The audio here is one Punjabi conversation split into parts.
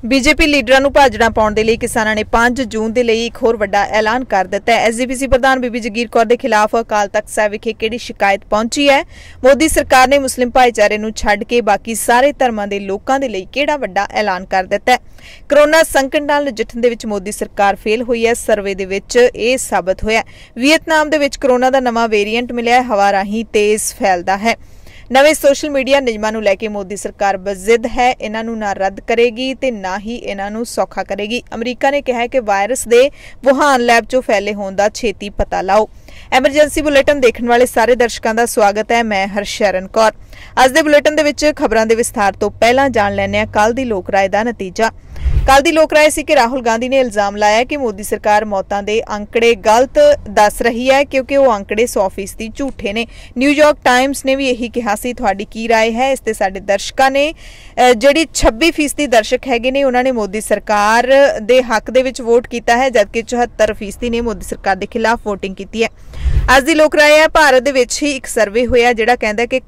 बीजेपी लीडਰਾਂ ਨੂੰ ਭਾਜੜਾਂ ਪਾਉਣ ਦੇ ਲਈ ਕਿਸਾਨਾਂ ਨੇ 5 ਜੂਨ ਦੇ ਲਈ ਇੱਕ ਹੋਰ ਵੱਡਾ ਐਲਾਨ ਕਰ ਦਿੱਤਾ ਹੈ। ਐਸਜੀਪੀਸੀ ਪ੍ਰਧਾਨ ਬੀਬੀ ਜਗੀਰ ਕੌਰ ਦੇ ਖਿਲਾਫ ਅਕਾਲ ਤਖਤ ਸਾਹਿਬ ਵਿਖੇ ਕਿਹੜੀ ਸ਼ਿਕਾਇਤ ਪਹੁੰਚੀ ਹੈ? ਮੋਦੀ ਸਰਕਾਰ ਨੇ ਮੁਸਲਿਮ ਭਾਈਚਾਰੇ ਨੂੰ ਛੱਡ ਕੇ ਬਾਕੀ ਸਾਰੇ ਧਰਮਾਂ ਦੇ ਲੋਕਾਂ ਦੇ ਲਈ ਕਿਹੜਾ ਵੱਡਾ ਐਲਾਨ ਕਰ ਦਿੱਤਾ ਹੈ? ਕੋਰੋਨਾ ਸੰਕਟ ਨਾਲ ਨਜਿੱਠਣ ਦੇ ਵਿੱਚ ਮੋਦੀ ਸਰਕਾਰ ਫੇਲ ਹੋਈ ਹੈ। ਸਰਵੇ ਦੇ ਵਿੱਚ ਇਹ ਸਾਬਤ ਹੋਇਆ। ਵੀਅਤਨਾਮ ਦੇ ਵਿੱਚ ਕੋਰੋਨਾ ਦਾ ਨਵਾਂ ਵੇਰੀਐਂਟ ਮਿਲਿਆ, ਹਵਾ ਰਾਹੀਂ ਤੇਜ਼ ਫੈਲਦਾ ਹੈ। नवे सोशल मीडिया नियमां नूं लैके मोदी सरकार बजिद है। इन्हां नूं ना रद्द करेगी ते ना ही इन्हां नूं सौखा करेगी। अमरीका ने कहा है कि वायरस दे वुहान लैब चों फैले होण दा छेती पता लाओ। एमरजेंसी बुलेटिन देखने वाले सारे दर्शकों का स्वागत है। मैं हरशरण कौर। अज दे बुलेटिन दे विच खबरां दे विस्तार तो पहलां जाण लैणे आ कल दी लोक राय दा नतीजा। कल दी लोक राय सी कि राहुल गांधी ने इल्जाम लाया कि मोदी सरकार मौतां दे आंकड़े गलत दस रही है क्योंकि वो आंकड़े 100% झूठे ने। न्यूयॉर्क टाइम्स ने भी यही कहा सी। तुहाडी की राय है इस ते साडे दर्शकों ने जिहड़ी 26% दर्शक हैगे ने उन्होंने मोदी सरकार दे हक दे विच वोट कीता है, जबकि 74% ने मोदी सरकार दे खिलाफ वोटिंग कीती है। अज दी लोक राय है भारत दे विच ही एक सर्वे होया जिहड़ा कहंदा कि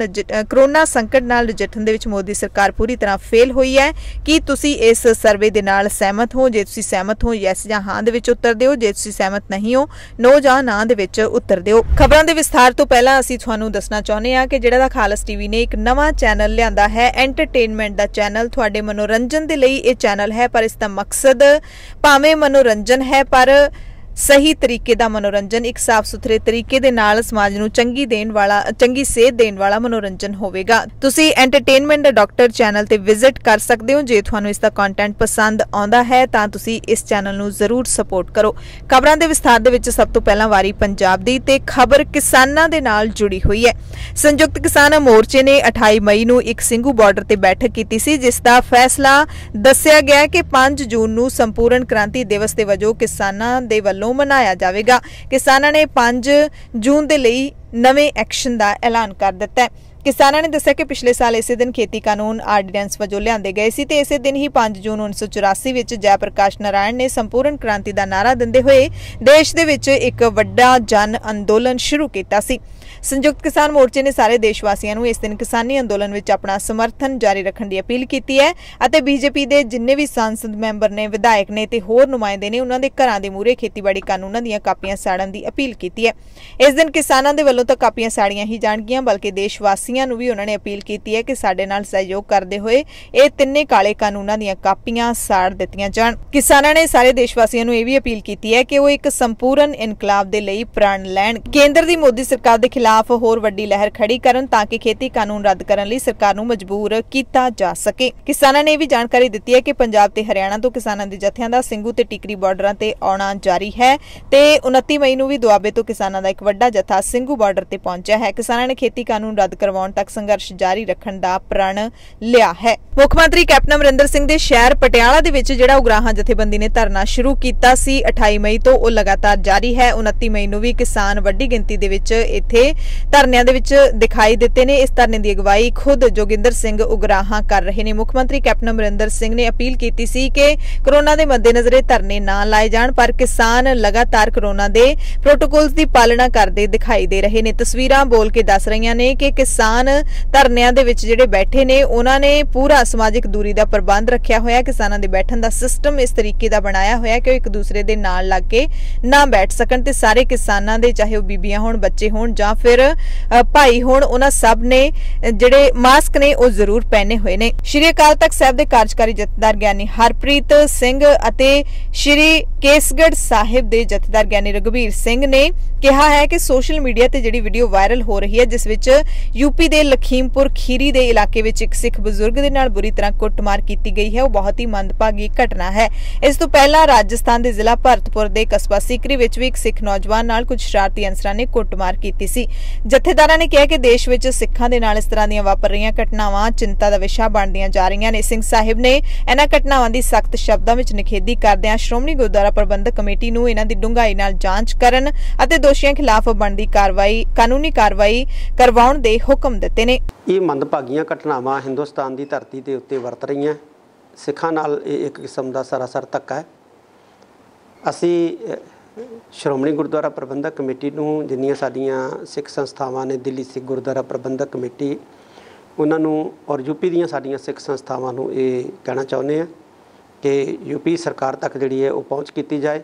कोरोना संकट नाल नजिੱਠਣ दे विच मोदी सरकार पूरी तरह फेल हुई है। कि तुसी इस सर्वे दे नाल सहमत हो? जे तुसी सहमत हो यस जां हां दे विच उत्तर दिओ, जे तुसी सहमत नहीं हो नो जां ना दे विच उत्तर दिओ। खबरां दे विस्तार तो पहला असीं तुहानूं दसना चाहुंदे हां कि जिहड़ा खालस टीवी ने एक नवां चैनल लिआंदा है, एंटरटेनमेंट दा चैनल। तुहाडे मनोरंजन दे लई इह चैनल है, पर इसदा मकसद भावें मनोरंजन है पर सही तरीके का मनोरंजन, एक साफ सुथरे तरीके दे नाल समाज नूं चंगी सेहत देण वाला मनोरंजन होवेगा। तुसी एंटरटेनमेंट डॉक्टर चैनल ते विजिट कर सकते हो। जे तुहानूं इसदा कंटेंट पसंद आउंदा है तां तुसी इस चैनल नूं जरूर सपोर्ट करो। खबरां दे विस्तार दे विच सब तो पहलां वारी पंजाब दी ते खबर किसानां दे नाल जुड़ी हुई है। संयुक्त किसान मोर्चे ने 28 मई नूं एक ਸਿੰਘੂ ਬਾਰਡਰ ਤੇ बैठक कीती सी, जिस दा फैसला दस्सिया गया कि 5 जून नूं संपूर्ण क्रांति दिवस दे वजों किसानां दे वल्लों मनाया जाएगा। किसानां ने 5 जून दे लई नवे एक्शन का ऐलान कर दिता है। किसानां ने दस्सिया कि पिछले साल इसे दिन खेती कानून आर्डीनेंस वजों लिआंदे गए सी ते इसे दिन ही 5 जून 1984 विच जयप्रकाश नारायण ने संपूर्ण क्रांति का नारा दिंदे होए देश दे विच एक वड्डा जन अंदोलन शुरू कीता सी। संयुक्त किसान मोर्चे ने सारे देशवासियों को इस दिन किसानी अंदोलन में अपना समर्थन जारी रखने की अपील की है। और बीजेपी के जिन्ने भी सांसद मैंबर ने, विधायक ने ते होर नुमाइंदे ने उन्होंने घरां दे मूहरे खेतीबाड़ी कानूनों दी कापियां साड़न की अपील की है। इस दिन किसानों के वल्लों तो कापियां साड़ियां ही जाणगियां, बल्कि देशवासियों को भी उन्होंने अपील की है कि साडे नाल सहयोग करते हुए ये तिन्ने काले कानूनों दी कापियां साड़ दित्तियां जाण। किसानों ने सारे देशवासियों को यह भी अपील की है कि वो एक संपूर्ण इनकलाब के लिए प्रण लैण, केंद्र की मोदी सरकार के खिलाफ होर वड्डी लहर खड़ी करन ताकि खेती कानून रद्द करने लई सरकार नूं मजबूर कीता जा सके। किसानां ने भी जानकारी दित्ती है कि पंजाब ते हरियाणा तो किसानां दे जत्थियां दा ਸਿੰਘੂ ते टिकरी बार्डरां ते आउणा जारी है ते 29 मई नूं भी दुआबे तो किसानां दा एक वड्डा जत्था ਸਿੰਘੂ बार्डर ते पहुंचा है। किसानां ने खेती कानून रद्द करवाउण तक संघर्ष जारी रखण दा प्रण लिया है। मुख मंत्री कैप्टन अमरिंदर सिंह दे शहर पटियाला दे विच जिहड़ा उगराहां जथेबंदी ने धरना शुरू कीता सी 28 मई तो वो लगातार जारी है। 29 मई नूं भी किसान वड्डी गिनती दे विच इत्थे धरनिਆਂ ਦੇ ਵਿੱਚ दिखाई दिते ने। इस धरने की अगवाई खुद जोगिंदर सिंह उगराहां कर रहे ने। मुख मंत्री कैप्टन अमरिंदर सिंह ने अपील की सी कि कोरोना के मद्देनजर धरने ना लाए जाण, पर किसान लगातार कोरोना के प्रोटोकॉल्स की पालना करते दिखाई दे रहे ने। तस्वीरां बोल के दस रही ने कि किसान धरनिਆਂ ਦੇ ਵਿੱਚ ਜਿਹੜੇ बैठे ने उन्होंने पूरा समाजिक दूरी का प्रबंध रखा होया। किसानों के बैठन का सिस्टम इस तरीके का बनाया होया कि एक दूसरे के नाल लग के ना बैठ सकन ते सारे किसानों के, चाहे वो बीबियां होण, बच्चे होण जां फिर भाई होण, उन्हां सब ने जिहड़े मास्क ने वो जरूर पहने हुए ने। श्री अकाल तख्त साहिब दे कार्यकारी जथेदार ज्ञानी हरप्रीत सिंह अते श्री केसगढ़ साहिब दे जथेदार ज्ञानी रघुवीर सिंह ने कहा है कि सोशल मीडिया ते जिहड़ी वीडियो वायरल हो रही है, जिस विच यूपी दे लखीमपुर खीरी दे इलाके विच एक सिख बजुर्ग दे नाल बुरी तरह कुੱਟਮਾਰ की गई है, वो बहुत ही मंदभागी घटना है। इस तो पहला राजस्थान दे जिला भरतपुर दे कस्बा सीकरी विच भी एक सिख नौजवान नाल कुछ शरारती अंसरां ने कुੱਟਮਾਰ की सी। जथेदारां ने कहा कि देश विच सिखां दे नाल इस तरह दीयां वापर रहीआं घटनावां चिंता दा विशा बनदियां जा रहीआं ने। सिंह साहिब ने इन्हां घटनावां दी सख्त शब्दां विच निखेधी करदिआं श्रोमणी गुरुद्वारा प्रबंधक कमेटी नूं इन्हां दी डूंघाई नाल जांच करन अते दोषियां खिलाफ बनदी कानूनी कार्रवाई करवाउण दे हुकम दित्ते ने। ਇਹ ਮੰਦਭਾਗੀਆਂ ਘਟਨਾਵਾਂ ਹਿੰਦੁਸਤਾਨ ਦੀ ਧਰਤੀ ਦੇ ਉੱਤੇ ਵਰਤ ਰਹੀਆਂ। ਸਿੱਖਾਂ ਨਾਲ ਇਹ ਇੱਕ ਕਿਸਮ ਦਾ ਸਰਾਸਰ ਧੱਕਾ ਹੈ। ਅਸੀਂ ਸ਼੍ਰੋਮਣੀ ਗੁਰਦੁਆਰਾ ਪ੍ਰਬੰਧਕ ਕਮੇਟੀ ਨੂੰ, ਜਿੰਨੀਆਂ ਸਾਡੀਆਂ ਸਿੱਖ ਸੰਸਥਾਵਾਂ ਨੇ, ਦਿੱਲੀ ਸਿੱਖ ਗੁਰਦੁਆਰਾ ਪ੍ਰਬੰਧਕ ਕਮੇਟੀ, ਉਹਨਾਂ ਨੂੰ ਔਰ ਯੂਪੀ ਦੀਆਂ ਸਾਡੀਆਂ ਸਿੱਖ ਸੰਸਥਾਵਾਂ ਨੂੰ ਇਹ ਕਹਿਣਾ ਚਾਹੁੰਦੇ ਹਾਂ कि यूपी सरकार तक जिहड़ी है वो पहुँच की जाए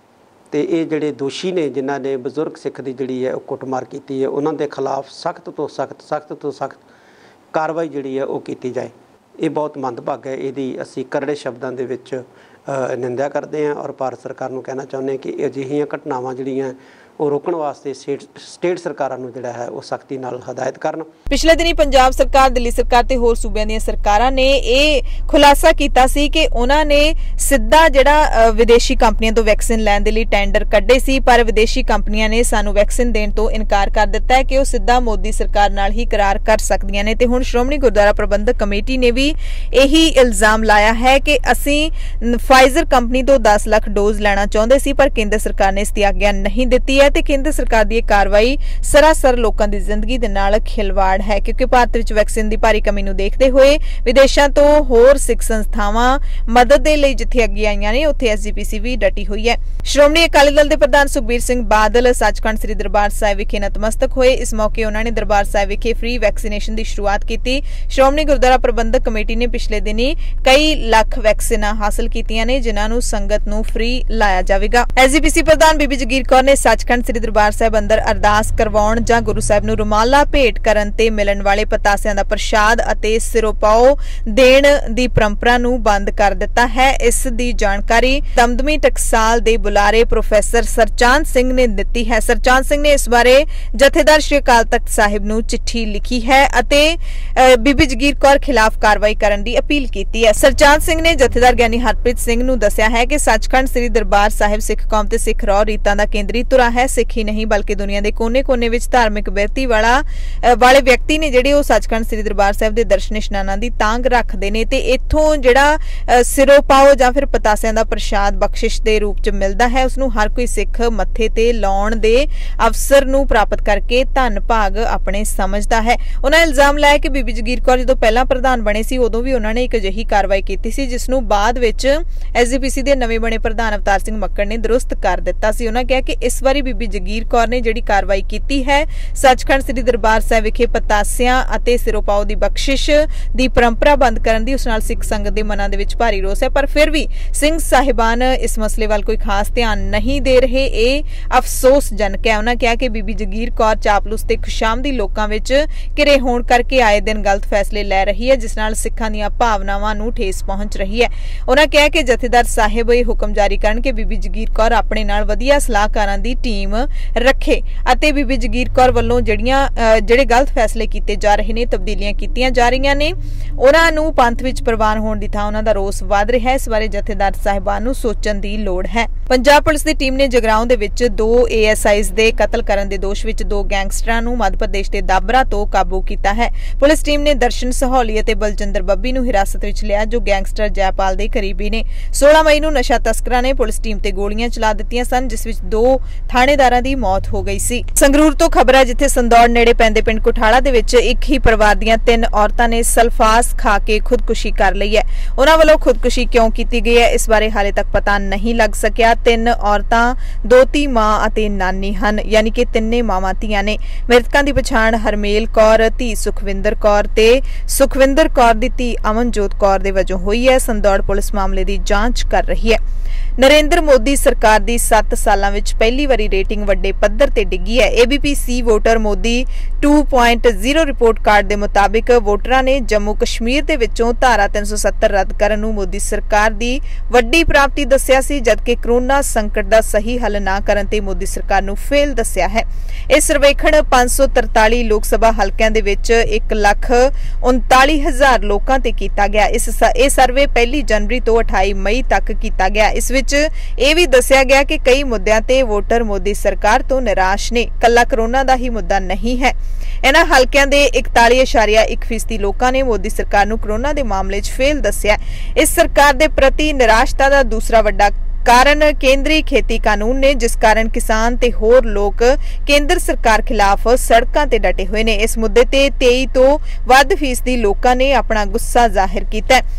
तो ये जिहड़े दोषी ने जिन्हां ने बजुर्ग सिख की जिहड़ी है वो कुटमार की है उन्हां दे खिलाफ सख्त तो सख्त कार्रवाई जिहड़ी है वो की जाए। ये बहुत मंदभागा है, इहदी असीं करड़े शब्दां दे विच निंदा करते हैं और भारत सरकार नूं कहना चाहुंदे हैं कि अजिहियां घटनावां जिहड़ियां ਉਹ रोकण वास्ते स्टेट सरकारां नूं जिहड़ा है वो सख्ती नाल हदायत करन। पिछले दिनी पंजाब सरकार, दिल्ली सरकार ते होर सूबियां दीयां सरकारां ने ਇਹ खुलासा कीता सी कि उन्हां ने सिद्धा ਜਿਹੜਾ विदेशी कंपनियां तो वैक्सीन लैण दे लई टेंडर कड्ढे सी, पर विदेशी कंपनियां ने सानू वैक्सीन देण तो इनकार कर दिता है कि ਉਹ ਸਿੱਧਾ मोदी सरकार नाल ही करार कर सकदियां ने। ते हुण श्रोमणी गुरुद्वारा प्रबंधक कमेटी ने भी यही इल्जाम लाया है कि ਅਸੀਂ फाइजर कंपनी तो 10 ਲੱਖ डोज ਲੈਣਾ ਚਾਹੁੰਦੇ ਸੀ, पर केंद्र सरकार ने इसकी आग्ञा नहीं ਦਿੱਤੀ है। केंद्र सरकार की कार्रवाई सरासर लोगों की जिंदगी दे नाल खिलवाड़ है, क्योंकि भारत विच वैक्सीन की भारी कमी नूं देखते हुए विदेशों तो होर सिख संस्थावां मदद दे लई जिथे अगे आईयां ने उत्थे एसजीपीसी भी डटी हुई है। श्रोमणी अकाली दल के प्रधान सुखबीर सिंह बादल सचखंड श्री दरबार साहिब विखे नतमस्तक हुए। इस मौके उन्होंने दरबार साहिब विखे फ्री वैक्सीनेशन की शुरुआत की। श्रोमणी गुरुद्वारा प्रबंधक कमेटी ने पिछले दिनी कई लाख वैक्सीन हासिल कीतियां ने, जिन्हां नूं संगत नूं फ्री लाया जावेगा। एसजीपीसी प्रधान बीबी जगीर कौर ने सचखंड श्री दरबार साहिब अंदर अरदास करवाउण जां गुरु साहिब नूं रुमाला भेट करन ते मिलण वाले पतासियां दा प्रशाद अते सिरोपाओ देण दी परंपरा नूं बंद कर दिता है। इस दी जानकारी दमदमी टकसाल दे बुलारे प्रोफैसर सरचांद सिंह ने दित्ती है। सरचांद सिंह ने इस बारे जथेदार श्री अकाल तख्त साहिब नूं चिट्ठी लिखी है अते बीबी जगीर कौर खिलाफ कार्रवाई करन दी अपील कीती है। सरचांद सिंह ने जथेदार ज्ञानी हरप्रीत सिंह नूं दस्सिया है कि सचखंड श्री दरबार साहिब सिख कौम ते सिख रौह रीतां दा केंद्री धुरा है। सिख ही नहीं बल्कि दुनिया के कोने-कोने विच धार्मिक बिरती वाले व्यक्ति ने जिहड़े सचखंड श्री दरबार साहिब दे दर्शन इशनानां दी तांग रखदे ने ते इत्थों जिहड़ा सिरों पाओ जां फिर पतासियां दा प्रशाद बख्शिश दे रूप च मिलदा है, उसनूं हर कोई सिख मत्थे ते लाउण दे अवसर नूं प्राप्त करके धन भाग अपने समझदा है। उन्हां इल्जाम लाया कि बीबी जगीर कौर जदों पहलां प्रधान बने सी उदों भी उन्हां ने एक अजिही कार्रवाई कीती सी, जिसनूं बाद विच एसजीपीसी दे नवें बने प्रधान अवतार सिंह मक्कड़ ने दुरुस्त कर दिता सी। उन्हां कहा कि इस वारी बीबी जगीर कौर ने जिहड़ी कार्रवाई की है सचखंड श्री दरबार साहिब विखे पतासियां अते सिरोपाओ दी बख्शिश दी परंपरा बंद करन दी उस नाल सिख संगत दे मनां दे विच भारी रोस है, पर फिर भी सिंह साहिबान इस मसले वाल कोई खास ध्यान नहीं दे रहे। ये अफसोसजनक है। उन्होंने कहा कि बीबी जगीर कौर चापलूस ते खुशामदी लोकां विच घिरे होण करके आए दिन गलत फैसले लै रही है, जिस नाल सिखां दीआं भावनावां नूं ठेस पहुंच रही है। उन्होंने कहा कि जथेदार साहिब ये हुक्म जारी करन कि बीबी जगीर कौर अपने नाल वधिया सलाहकारां दी टीम रखे ਅਤੇ बीबी जगीर कौर ਵੱਲੋਂ ਜਿਹੜੇ ਗਲਤ ਫੈਸਲੇ ਕੀਤੇ ਜਾ ਰਹੇ ਨੇ, ਤਬਦੀਲੀਆਂ ਕੀਤੀਆਂ ਜਾ ਰਹੀਆਂ ਨੇ, ਉਹਨਾਂ ਨੂੰ ਪੰਥ ਵਿੱਚ ਪ੍ਰਵਾਨ ਹੋਣ ਦੀ ਥਾਂ ਉਹਨਾਂ ਦਾ ਰੋਸ ਵਧ ਰਿਹਾ ਹੈ। ਇਸ ਬਾਰੇ ਜਥੇਦਾਰ ਸਾਹਿਬਾਨ ਨੂੰ ਸੋਚਣ ਦੀ ਲੋੜ ਹੈ। ਪੰਜਾਬ ਪੁਲਿਸ ਦੀ ਟੀਮ ਨੇ ਜਗਰਾਉਂ ਦੇ ਵਿੱਚ 2 ASIs ਦੇ ਕਤਲ ਕਰਨ ਦੇ ਦੋਸ਼ ਵਿੱਚ 2 ਗੈਂਗਸਟਰਾਂ ਨੂੰ ਮੱਧ ਪ੍ਰਦੇਸ਼ ਦੇ ਦਾਬਰਾ ਤੋਂ ਕਾਬੂ ਕੀਤਾ ਹੈ। ਪੁਲਿਸ ਟੀਮ ਨੇ ਦਰਸ਼ਨ ਸਹੌਲੀ ਅਤੇ ਬਲਜਿੰਦਰ ਬੱਬੀ ਨੂੰ ਹਿਰਾਸਤ ਵਿੱਚ ਲਿਆ, ਜੋ ਗੈਂਗਸਟਰ ਜੈਪਾਲ ਦੇ ਕਰੀਬੀ ਨੇ। 16 ਮਈ ਨੂੰ ਨਸ਼ਾ ਤਸਕਰਾਂ ਨੇ ਪੁਲਿਸ ਟੀਮ ਤੇ ਗੋਲੀਆਂ ਚਲਾ ਦਿੱਤੀਆਂ ਸਨ, ਜਿਸ ਵਿੱਚ 2 ਥਾਣੇਦਾਰਾਂ ਦੀ ਮੌਤ ਹੋ ਗਈ ਸੀ। ਸੰਗਰੂਰ ਤੋਂ ਖਬਰ ਹੈ, ਜਿੱਥੇ ਸੰਦੌੜ ਨੇੜੇ ਪੈਂਦੇ ਪਿੰਡ ਕੁਠਾਲਾ ਦੇ ਵਿੱਚ ਇੱਕ ਹੀ ਪਰਿਵਾਰ ਦੀਆਂ 3 ਔਰਤਾਂ ਨੇ ਸਲਫਾਸ ਖਾ ਕੇ ਖੁਦਕੁਸ਼ੀ ਕਰ ਲਈ ਹੈ। ਉਹਨਾਂ ਵੱਲੋਂ ਖੁਦਕੁਸ਼ੀ ਕਿਉਂ ਕੀਤੀ ਗਈ ਹੈ, ਇਸ ਬਾਰੇ ਹਾਲੇ ਤੱਕ ਪਤਾ ਨਹੀਂ ਲੱਗ ਸਕਿਆ। 3 ਔਰਤਾਂ ਦੋਤੀ ਮਾਂ ਅਤੇ ਨਾਨੀ ਹਨ, ਯਾਨੀ ਕਿ ਤਿੰਨੇ ਮਾਵਾਂ ਧੀਆਂ ਨੇ। ਮ੍ਰਿਤਕਾਂ ਦੀ ਪਛਾਣ ਹਰਮੇਲ ਕੌਰ ਧੀ ਸੁਖਵਿੰਦਰ ਕੌਰ ਤੇ ਸੁਖਵਿੰਦਰ ਕੌਰ ਦੀ ਧੀ ਅਮਨਜੋਤ ਕੌਰ ਦੇ ਵਜੋਂ ਹੋਈ ਹੈ। ਸੰਦੌੜ ਪੁਲਿਸ ਮਾਮਲੇ ਦੀ ਜਾਂਚ ਕਰ ਰਹੀ ਹੈ। नरेंद्र मोदी सरकार की 7 सालां विच पहली वारी रेटिंग वड्डे पद्धर ते डिग्गी है। ABP voter Modi 2.0 report card के मुताबिक वोटरां ने जम्मू कश्मीर दे विचों धारा 370 रद्द करन नूं मोदी सरकार की वड्डी प्राप्ति दस्सिया सी, जबकि कोरोना संकट का सही हल ना करन ते मोदी सरकार नूं फेल दस्सिया है। इस सर्वेखण 543 लोक सभा हलकिਆਂ ਦੇ ਵਿੱਚ 1,39,000 ਲੋਕਾਂ ਤੇ ਕੀਤਾ ਗਿਆ। ਇਹ ਸਰਵੇ 1 जनवरी तो 28 मई तक ਕੀਤਾ ਗਿਆ। ਇਸ ਵਿੱਚ ਇਹ ਵੀ ਦੱਸਿਆ ਗਿਆ ਕਿ ਕਈ ਮੁੱਦਿਆਂ ਤੇ ਵੋਟਰ ਮੋਦੀ ਸਰਕਾਰ ਤੋਂ ਨਿਰਾਸ਼ ਨੇ। ਕੱਲਾ ਕਰੋਨਾ ਦਾ ਹੀ ਮੁੱਦਾ ਨਹੀਂ ਹੈ। ਇਹਨਾਂ ਹਲਕਿਆਂ ਦੇ 41.1% ਲੋਕਾਂ ਨੇ ਮੋਦੀ ਸਰਕਾਰ ਨੂੰ ਕਰੋਨਾ ਦੇ ਮਾਮਲੇ 'ਚ ਫੇਲ ਦੱਸਿਆ। ਇਸ ਸਰਕਾਰ ਦੇ ਪ੍ਰਤੀ ਨਿਰਾਸ਼ਤਾ ਦਾ ਦੂਸਰਾ ਵੱਡਾ कारण केंद्रीय खेती कानून ने, जिस कारण किसान ते होर लोग केंद्र सरकार खिलाफ सड़कों ते डटे हुए ने। इस मुद्दे ते 23 तो वध फीसदी लोकां ने अपना गुस्सा जाहिर किया।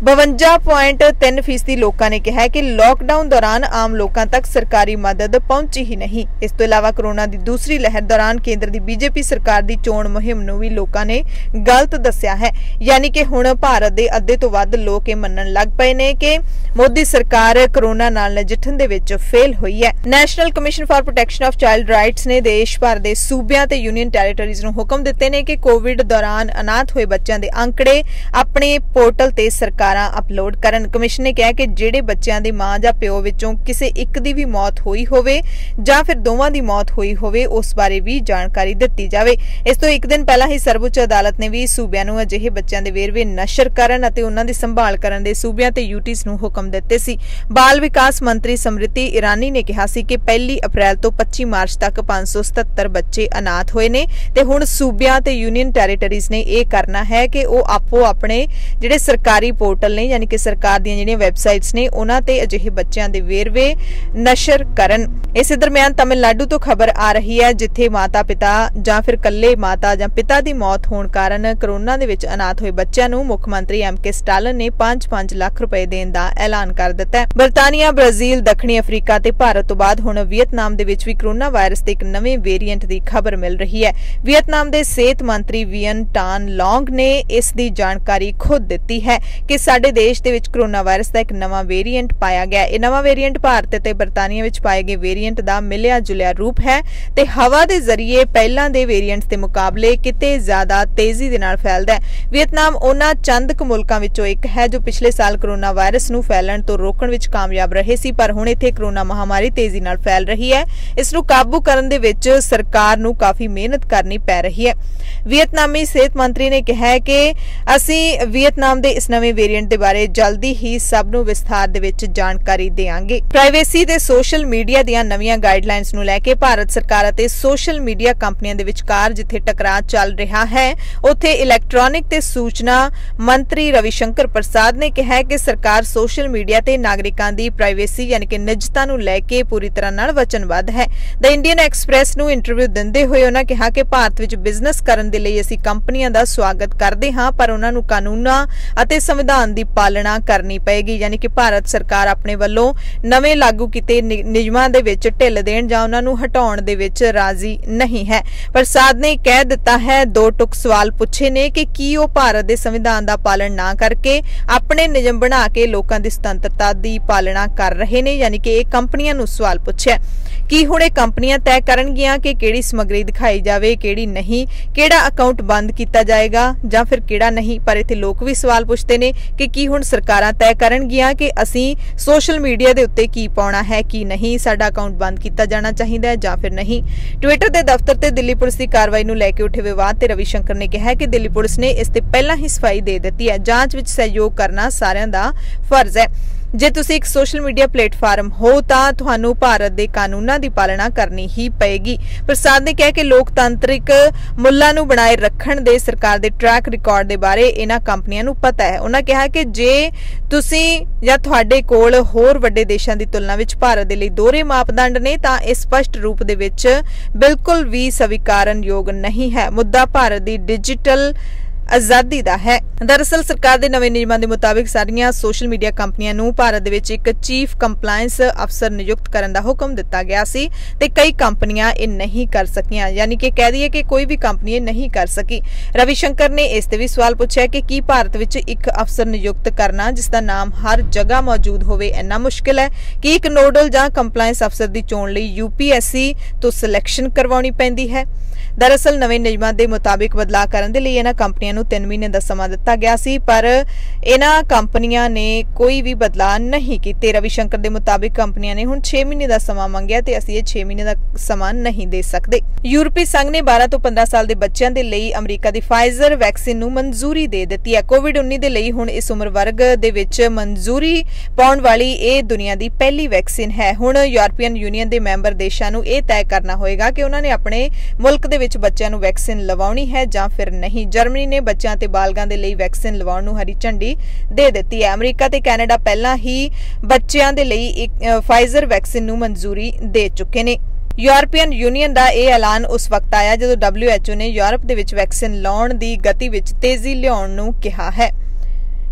52.3% ਲੋਕਾਂ ਨੇ ਕਿਹਾ ਕਿ ਲॉकडाउन ਦੌਰਾਨ ਆਮ ਲੋਕਾਂ ਤੱਕ ਸਰਕਾਰੀ ਮਦਦ ਪਹੁੰਚੀ ਹੀ ਨਹੀਂ। ਇਸ ਤੋਂ ਇਲਾਵਾ ਕੋਰੋਨਾ ਦੀ ਦੂਸਰੀ ਲਹਿਰ ਦੌਰਾਨ ਕੇਂਦਰ ਦੀ ਬੀਜੇਪੀ ਸਰਕਾਰ ਦੀ ਚੋਣ ਮੁਹਿੰਮ ਨੂੰ ਵੀ ਲੋਕਾਂ ਨੇ ਗਲਤ ਦੱਸਿਆ ਹੈ। ਯਾਨੀ ਕਿ ਹੁਣ ਭਾਰਤ ਦੇ ਅੱਧੇ ਤੋਂ ਵੱਧ ਲੋਕ ਇਹ ਮੰਨਣ ਲੱਗ ਪਏ ਨੇ ਕਿ ਮੋਦੀ ਸਰਕਾਰ ਕੋਰੋਨਾ ਨਾਲ ਨਜਿੱਠਣ ਦੇ ਵਿੱਚ ਫੇਲ ਹੋਈ ਹੈ। National commission for protection of child rights ਨੇ ਦੇਸ਼ ਭਰ ਦੇ ਸੂਬਿਆਂ ਤੇ ਯੂਨੀਅਨ ਟੈਰੀਟਰੀਜ਼ ਨੂੰ ਹੁਕਮ ਦਿੱਤੇ ਨੇ ਕਿ ਕੋਵਿਡ ਦੌਰਾਨ ਅਨਾਥ ਹੋਏ ਬੱਚਿਆਂ ਦੇ ਅੰਕੜੇ ਆਪਣੇ ਪੋਰਟਲ ਤੇ ਸਰਕਾਰਾਂ ਅਪਲੋਡ ਕਰਨ। ਕਮਿਸ਼ਨ ਨੇ ਕਿਹਾ ਕਿ ਜਿਹੜੇ ਬੱਚਿਆਂ ਦੀ ਮਾਂ ਜਾਂ ਪਿਓ ਵਿੱਚੋਂ ਕਿਸੇ ਇੱਕ ਦੀ ਵੀ ਮੌਤ ਹੋਈ ਹੋਵੇ ਜਾਂ ਫਿਰ ਦੋਵਾਂ ਦੀ ਮੌਤ ਹੋਈ ਹੋਵੇ ਉਸ ਬਾਰੇ ਵੀ ਜਾਣਕਾਰੀ ਦਿੱਤੀ ਜਾਵੇ। ਇਸ ਤੋਂ ਇੱਕ ਦਿਨ ਪਹਿਲਾਂ ਹੀ ਸਰਵਉੱਚ ਅਦਾਲਤ ਨੇ ਵੀ ਸੂਬਿਆਂ ਨੂੰ ਅਜਿਹੇ ਬੱਚਿਆਂ ਦੇ ਵੇਰਵੇ ਨਸ਼ਰ ਕਰਨ ਅਤੇ ਉਹਨਾਂ ਦੀ ਸੰਭਾਲ ਕਰਨ ਦੇ ਸੂਬਿਆਂ ਤੇ ਯੂਟੀਜ਼ ਨੂੰ ਹੁਕਮ ਦਿੱਤੇ ਸੀ। ਬਾਲ ਵਿਕਾਸ ਮੰਤਰੀ ਸਮ੍ਰਿਤੀ ਇਰਾਨੀ ਨੇ ਕਿਹਾ ਸੀ ਕਿ 1 ਅਪ੍ਰੈਲ ਤੋਂ 25 ਮਾਰਚ ਤੱਕ 577 ਬੱਚੇ ਅਨਾਥ ਹੋਏ ਨੇ ਤੇ ਹੁਣ ਸੂਬਿਆਂ ਤੇ ਯੂਨੀਅਨ ਟੈਰੀਟਰੀਜ਼ ਨੇ ਇਹ ਕਰਨਾ ਹੈ ਕਿ ਉਹ ਆਪੋ ਆਪਣੇ ਜਿਹੜੇ ਸਰਕਾਰੀ ਪੋਰਟਲ ਨੇ ਯਾਨੀ ਕਿ ਸਰਕਾਰ ਦੀਆਂ ਜਿਹੜੀਆਂ ਵੈਬਸਾਈਟਸ ਨੇ ਉਹਨਾਂ ਤੇ ਅਜਿਹੇ ਬੱਚਿਆਂ ਦੇ ਵੇਰਵੇ ਨਸ਼ਰ ਕਰਨ। ਇਸੇ ਦਰਮਿਆਨ ਤਮਿਲਨਾਡੂ ਤੋਂ ਖਬਰ ਆ ਰਹੀ ਹੈ ਜਿੱਥੇ ਮਾਤਾ-ਪਿਤਾ ਜਾਂ ਫਿਰ ਇਕੱਲੇ ਮਾਤਾ ਜਾਂ ਪਿਤਾ ਦੀ ਮੌਤ ਹੋਣ ਕਾਰਨ ਕੋਰੋਨਾ ਦੇ ਵਿੱਚ ਅਨਾਥ ਹੋਏ ਬੱਚਿਆਂ ਨੂੰ ਮੁੱਖ ਮੰਤਰੀ MK ਸਟਾਲਿਨ ਨੇ 5-5 ਲੱਖ ਰੁਪਏ ਦੇਣ ਦਾ ਐਲਾਨ ਕਰ ਦਿੱਤਾ ਹੈ। ਬਰਤਾਨੀਆ, ਬ੍ਰਾਜ਼ੀਲ, ਦੱਖਣੀ ਅਫਰੀਕਾ ਤੇ ਭਾਰਤ ਤੋਂ ਬਾਅਦ ਹੁਣ ਵੀਅਤਨਾਮ ਦੇ ਵਿੱਚ ਵੀ ਕੋਰੋਨਾ ਵਾਇਰਸ ਦੇ ਇੱਕ ਨਵੇਂ ਵੇਰੀਐਂਟ ਦੀ ਖਬਰ ਮਿਲ ਰਹੀ ਹੈ। ਵੀਅਤਨਾਮ ਦੇ ਸਿਹਤ ਮੰਤਰੀ ਵੀਅਨ ਟਾਨ ਲੌਂਗ ਨੇ ਇਸ ਦੀ ਜਾਣਕਾਰੀ ਖੁਦ ਦਿੱਤੀ ਹੈ ਕਿ ਸਾਡੇ ਦੇਸ਼ ਦੇ ਵਿੱਚ ਕੋਰੋਨਾ ਵਾਇਰਸ ਦਾ ਇੱਕ ਨਵਾਂ ਵੇਰੀਐਂਟ ਪਾਇਆ ਗਿਆ। ਇਹ ਨਵਾਂ ਵੇਰੀਐਂਟ ਭਾਰਤ ਤੇ ਬਰਤਾਨੀਆ ਵਿੱਚ ਪਾਏ ਗਏ ਵੇਰੀਐਂਟ ਦਾ ਮਿਲਿਆ ਜੁਲਿਆ ਰੂਪ ਹੈ ਤੇ ਹਵਾ ਦੇ ਜ਼ਰੀਏ ਪਹਿਲਾਂ ਦੇ ਵੇਰੀਐਂਟਸ ਦੇ ਮੁਕਾਬਲੇ ਕਿਤੇ ਜ਼ਿਆਦਾ ਤੇਜ਼ੀ ਦੇ ਨਾਲ ਫੈਲਦਾ ਹੈ। ਵੀਅਤਨਾਮ ਉਹਨਾਂ ਚੰਦ ਕੁ ਮੁਲਕਾਂ ਵਿੱਚੋਂ ਇੱਕ ਹੈ ਜੋ ਪਿਛਲੇ ਸਾਲ ਕੋਰੋਨਾ ਵਾਇਰਸ ਨੂੰ ਫੈਲਣ ਤੋਂ ਰੋਕਣ ਵਿੱਚ ਕਾਮਯਾਬ ਰਹੇ ਸੀ, ਪਰ ਹੁਣ ਇੱਥੇ ਕੋਰੋਨਾ ਮਹਾਮਾਰੀ ਤੇਜ਼ੀ ਨਾਲ ਫੈਲ ਰਹੀ ਹੈ। ਇਸ ਨੂੰ ਕਾਬੂ ਕਰਨ ਦੇ ਵਿੱਚ ਸਰਕਾਰ ਨੂੰ ਕਾਫੀ ਮਿਹਨਤ ਕਰਨੀ ਪੈ ਰਹੀ ਹੈ। ਵੀਅਤਨਾਮੀ ਸਿਹਤ ਮੰਤਰੀ ਨੇ ਕਿਹਾ ਹੈ ਕਿ ਅਸੀਂ ਵੀਅਤਨਾਮ ਦੇ ਇਸ ਨਵੇਂ ਵੇਰੀਐਂਟ ਦੇ ਬਾਰੇ ਜਲਦੀ ਹੀ ਸਭ ਨੂੰ ਵਿਸਥਾਰ ਦੇ ਵਿੱਚ ਜਾਣਕਾਰੀ ਦੇਵਾਂਗੇ। ਪ੍ਰਾਈਵੇਸੀ ਤੇ ਸੋਸ਼ਲ ਮੀਡੀਆ ਦੀਆਂ ਨਵੀਆਂ ਗਾਈਡਲਾਈਨਸ ਨੂੰ ਲੈ ਕੇ ਭਾਰਤ ਸਰਕਾਰ ਅਤੇ ਸੋਸ਼ਲ ਮੀਡੀਆ ਕੰਪਨੀਆਂ ਦੇ ਵਿਚਕਾਰ ਜਿੱਥੇ ਟਕਰਾਅ ਚੱਲ ਰਿਹਾ ਹੈ ਉੱਥੇ ਇਲੈਕਟ੍ਰੋਨਿਕ ਤੇ ਸੂਚਨਾ ਮੰਤਰੀ ਰਵੀ ਸ਼ੰਕਰ ਪ੍ਰਸਾਦ ਨੇ ਕਿਹਾ ਕਿ ਸਰਕਾਰ ਸੋਸ਼ਲ ਮੀਡੀਆ ਤੇ ਨਾਗਰਿਕਾਂ ਦੀ ਪ੍ਰਾਈਵੇਸੀ ਯਾਨੀ ਕਿ ਨਿੱਜਤਾ ਨੂੰ ਲੈ ਕੇ ਪੂਰੀ ਤਰ੍ਹਾਂ ਨਾਲ ਵਚਨਬੱਧ ਹੈ। ਦ ਇੰਡੀਅਨ ਐਕਸਪ੍ਰੈਸ ਨੂੰ ਇੰਟਰਵਿਊ ਦਿੰਦੇ ਹੋਏ ਉਹਨਾਂ ਕਿਹਾ ਕਿ ਭਾਰਤ ਵਿੱਚ ਬਿਜ਼ਨਸ ਕਰਨ ਦੇ ਲਈ ਅਸੀਂ ਕੰਪਨੀਆਂ ਦਾ ਸਵਾਗਤ ਕਰਦੇ ਹਾਂ ਪਰ ਉਹਨਾਂ ਨੂੰ ਕਾਨੂੰਨਾਂ ਅਤੇ ਸੰਵਿਧਾਨ ਦੀ ਪਾਲਣਾ ਕਰਨੀ ਪਏਗੀ। ਯਾਨੀ ਕਿ ਭਾਰਤ ਸਰਕਾਰ ਆਪਣੇ ਵੱਲੋਂ ਨਵੇਂ ਲਾਗੂ ਕੀਤੇ ਨਿਯਮਾਂ ਦੇ ਵਿੱਚ ਢਿੱਲ ਦੇਣ ਜਾਂ ਉਹਨਾਂ ਨੂੰ ਹਟਾਉਣ ਦੇ ਵਿੱਚ ਰਾਜ਼ੀ ਨਹੀਂ ਹੈ। ਪ੍ਰਸਾਦ ਨੇ ਕਹਿ ਦਿੱਤਾ ਹੈ, ਦੋ ਟੁਕ ਸਵਾਲ ਪੁੱਛੇ ਨੇ ਕਿ ਕੀ ਉਹ ਭਾਰਤ ਦੇ ਸੰਵਿਧਾਨ ਦਾ ਪਾਲਣ ਨਾ ਕਰਕੇ ਆਪਣੇ ਨਿਯਮ ਬਣਾ ਕੇ ਲੋਕਾਂ ਦੀ ਸੁਤੰਤਰਤਾ ਦੀ ਪਾਲਣਾ ਕਰ ਰਹੇ ਨੇ। ਯਾਨੀ ਕਿ ਇਹ ਕੰਪਨੀਆਂ ਨੂੰ ਸਵਾਲ ਪੁੱਛਿਆ ਕਿ ਹੁਣ ਇਹ ਕੰਪਨੀਆਂ ਤੈਅ ਕਰਨਗੀਆਂ ਕਿ ਕਿਹੜੀ ਸਮੱਗਰੀ ਦਿਖਾਈ ਜਾਵੇ ਕਿਹੜੀ ਨਹੀਂ, ਕਿਹੜਾ ਅਕਾਊਂਟ ਬੰਦ ਕੀਤਾ ਜਾਏਗਾ ਜਾਂ ਫਿਰ ਕਿਹੜਾ ਨਹੀਂ। ਪਰ ਇੱਥੇ ਲੋਕ ਵੀ ਸਵਾਲ ਪੁੱਛਦੇ ਨੇ ਕਿ ਕੀ ਹੁਣ ਸਰਕਾਰਾਂ ਤੈਅ ਕਰਨਗੀਆਂ ਕਿ ਅਸੀਂ ਸੋਸ਼ਲ ਮੀਡੀਆ ਦੇ ਉੱਤੇ ਕੀ ਪਾਉਣਾ ਹੈ ਕੀ ਨਹੀਂ, ਸਾਡਾ ਅਕਾਊਂਟ ਬੰਦ ਕੀਤਾ ਜਾਣਾ ਚਾਹੀਦਾ ਹੈ ਜਾਂ ਫਿਰ ਨਹੀਂ। ਟਵਿੱਟਰ ਦੇ ਦਫ਼ਤਰ ਤੇ ਦਿੱਲੀ ਪੁਲਿਸ ਦੀ ਕਾਰਵਾਈ ਨੂੰ ਲੈ ਕੇ ਉੱਠੇ ਵਿਵਾਦ ਤੇ ਰਵੀ ਸ਼ੰਕਰ ਨੇ ਕਿਹਾ ਕਿ ਦਿੱਲੀ ਪੁਲਿਸ ਨੇ ਇਸ ਤੇ ਪਹਿਲਾਂ ਹੀ ਸਫਾਈ ਦੇ ਦਿੱਤੀ ਹੈ। ਜਾਂਚ ਵਿੱਚ ਸਹਿਯੋਗ ਕਰਨਾ ਸਾਰਿਆਂ ਦਾ ਫਰਜ਼ ਹੈ। ਜੇ ਤੁਸੀਂ ਇੱਕ ਸੋਸ਼ਲ ਮੀਡੀਆ ਪਲੇਟਫਾਰਮ ਹੋ ਤਾਂ ਤੁਹਾਨੂੰ ਭਾਰਤ ਦੇ ਕਾਨੂੰਨਾਂ ਦੀ ਪਾਲਣਾ ਕਰਨੀ ਹੀ ਪਏਗੀ। ਪ੍ਰਸਾਦ ਨੇ ਕਿਹਾ ਕਿ ਲੋਕਤੰਤਰਿਕ ਮੁੱਲਾਂ ਨੂੰ ਬਣਾਏ ਰੱਖਣ ਦੇ ਸਰਕਾਰ ਦੇ ਟਰੈਕ ਰਿਕਾਰਡ ਦੇ ਬਾਰੇ ਇਹਨਾਂ ਕੰਪਨੀਆਂ ਨੂੰ ਪਤਾ ਹੈ। ਉਹਨਾਂ ਕਿਹਾ ਕਿ ਜੇ ਤੁਸੀਂ ਜਾਂ ਤੁਹਾਡੇ ਕੋਲ ਹੋਰ ਵੱਡੇ ਦੇਸ਼ਾਂ ਦੀ ਤੁਲਨਾ ਵਿੱਚ ਭਾਰਤ ਦੇ ਲਈ ਦੋਹਰੇ ਮਾਪਦੰਡ ਨੇ ਤਾਂ ਇਹ ਸਪਸ਼ਟ ਰੂਪ ਦੇ ਵਿੱਚ ਬਿਲਕੁਲ ਵੀ ਸਵੀਕਾਰਨਯੋਗ ਨਹੀਂ ਹੈ। ਮੁੱਦਾ ਭਾਰਤ ਦੀ ਡਿਜੀਟਲ ਆਜ਼ਾਦੀ ਦਾ ਹੈ। ਦਰਅਸਲ ਸਰਕਾਰ ਦੇ ਨਵੇਂ ਨਿਯਮਾਂ ਦੇ ਮੁਤਾਬਿਕ ਸਾਰੀਆਂ ਸੋਸ਼ਲ ਮੀਡੀਆ ਕੰਪਨੀਆਂ ਨੂੰ ਭਾਰਤ ਦੇ ਵਿੱਚ ਇੱਕ ਚੀਫ ਕੰਪਲਾਇੰਸ ਅਫਸਰ ਨਿਯੁਕਤ ਕਰਨ ਦਾ ਹੁਕਮ ਦਿੱਤਾ ਗਿਆ ਸੀ ਤੇ ਕਈ ਕੰਪਨੀਆਂ ਇਹ ਨਹੀਂ ਕਰ ਸਕੀਆਂ। ਯਾਨੀ ਕਿ ਕਹਿ ਦਈਏ ਕਿ ਕੋਈ ਵੀ ਕੰਪਨੀ ਇਹ ਨਹੀਂ ਕਰ ਸਕੀ। ਰਵੀ ਸ਼ੰਕਰ ਨੇ ਇਸ ਤੇ ਵੀ ਸਵਾਲ ਪੁੱਛਿਆ ਕਿ ਕੀ ਭਾਰਤ ਵਿੱਚ ਇੱਕ ਅਫਸਰ ਨਿਯੁਕਤ ਕਰਨਾ ਜਿਸ ਦਾ ਨਾਮ ਹਰ ਜਗ੍ਹਾ ਮੌਜੂਦ ਹੋਵੇ ਇੰਨਾ ਮੁਸ਼ਕਿਲ ਹੈ ਕਿ ਇੱਕ ਨੋਡਲ ਜਾਂ ਕੰਪਲਾਇੰਸ ਅਫਸਰ ਦੀ ਚੋਣ ਲਈ UPSC ਤੋਂ ਸਿਲੈਕਸ਼ਨ ਕਰਵਾਉਣੀ ਪੈਂਦੀ ਹੈ। ਦਰਅਸਲ ਨਵੇਂ ਨਿਯਮਾਂ ਦੇ ਮੁਤਾਬਿਕ ਬਦਲਾਅ ਕਰਨ ਦੇ ਲਈ ਇਹਨਾਂ ਕੰਪਨੀਆਂ ਨੂੰ 3 ਮਹੀਨੇ ਦਾ ਸਮਾਂ ਦਿੱਤਾ ਗਿਆ ਸੀ ਪਰ ਇਹਨਾਂ ਕੰਪਨੀਆਂ ਨੇ ਕੋਈ ਵੀ ਬਦਲਾਅ ਨਹੀਂ ਕੀਤੇ। ਰਵੀ ਸ਼ੰਕਰ ਦੇ ਮੁਤਾਬਿਕ ਕੰਪਨੀਆਂ ਨੇ ਹੁਣ 6 ਮਹੀਨੇ ਦਾ ਸਮਾਂ ਮੰਗਿਆ ਤੇ ਅਸੀਂ ਇਹ 6 ਮਹੀਨੇ ਦਾ ਸਮਾਂ ਨਹੀਂ ਦੇ ਸਕਦੇ। ਯੂਰਪੀ ਸੰਘ ਨੇ 12 ਤੋਂ 15 ਸਾਲ ਦੇ ਬੱਚਿਆਂ ਦੇ ਲਈ ਅਮਰੀਕਾ ਦੀ ਫਾਈਜ਼ਰ ਵੈਕਸੀਨ ਨੂੰ ਮਨਜ਼ੂਰੀ ਦੇ ਦਿੱਤੀ ਹੈ। ਕੋਵਿਡ-19 ਦੇ ਲਈ ਹੁਣ ਇਸ ਉਮਰ ਵਰਗ ਦੇ ਵਿੱਚ ਮਨਜ਼ੂਰੀ ਪਾਉਣ ਵਾਲੀ ਇਹ ਦੁਨੀਆ ਦੀ ਪਹਿਲੀ ਵੈਕਸੀਨ ਹੈ। ਹੁਣ ਯੂਰਪੀਅਨ ਯੂਨੀਅਨ ਦੇ ਮੈਂਬਰ ਦੇਸ਼ਾਂ ਨੂੰ ਇਹ ਤੈਅ ਕਰਨਾ ਹੋਏਗਾ ਕਿ ਉਹਨਾਂ ਨੇ ਆਪਣੇ ਮੁਲਕ ਦੇ ਵਿੱਚ ਬੱਚਿਆਂ ਨੂੰ ਵੈਕਸੀਨ ਲਵਾਉਣੀ ਹੈ ਜਾਂ ਫਿਰ ਨਹੀਂ। ਜਰਮਨੀ ਨੇ ਬੱਚਿਆਂ ਤੇ ਬਾਲਗਾਂ ਦੇ ਲਈ ਵੈਕਸੀਨ ਲਵਾਉਣ ਨੂੰ ਹਰੀ ਝੰਡੀ ਦੇ ਦਿੱਤੀ ਹੈ। ਅਮਰੀਕਾ ਤੇ ਕੈਨੇਡਾ ਪਹਿਲਾਂ ਹੀ ਬੱਚਿਆਂ ਦੇ ਲਈ ਇੱਕ ਫਾਈਜ਼ਰ ਵੈਕਸੀਨ ਨੂੰ ਮਨਜ਼ੂਰੀ ਦੇ ਚੁੱਕੇ ਨੇ। ਯੂਰਪੀਅਨ ਯੂਨੀਅਨ ਦਾ ਇਹ ਐਲਾਨ ਉਸ ਵਕਤ ਆਇਆ ਜਦੋਂ WHO ਨੇ ਯੂਰਪ ਦੇ ਵਿੱਚ ਵੈਕਸੀਨ ਲਾਉਣ ਦੀ ਗਤੀ ਵਿੱਚ ਤੇਜ਼ੀ ਲਿਆਉਣ ਨੂੰ ਕਿਹਾ ਹੈ।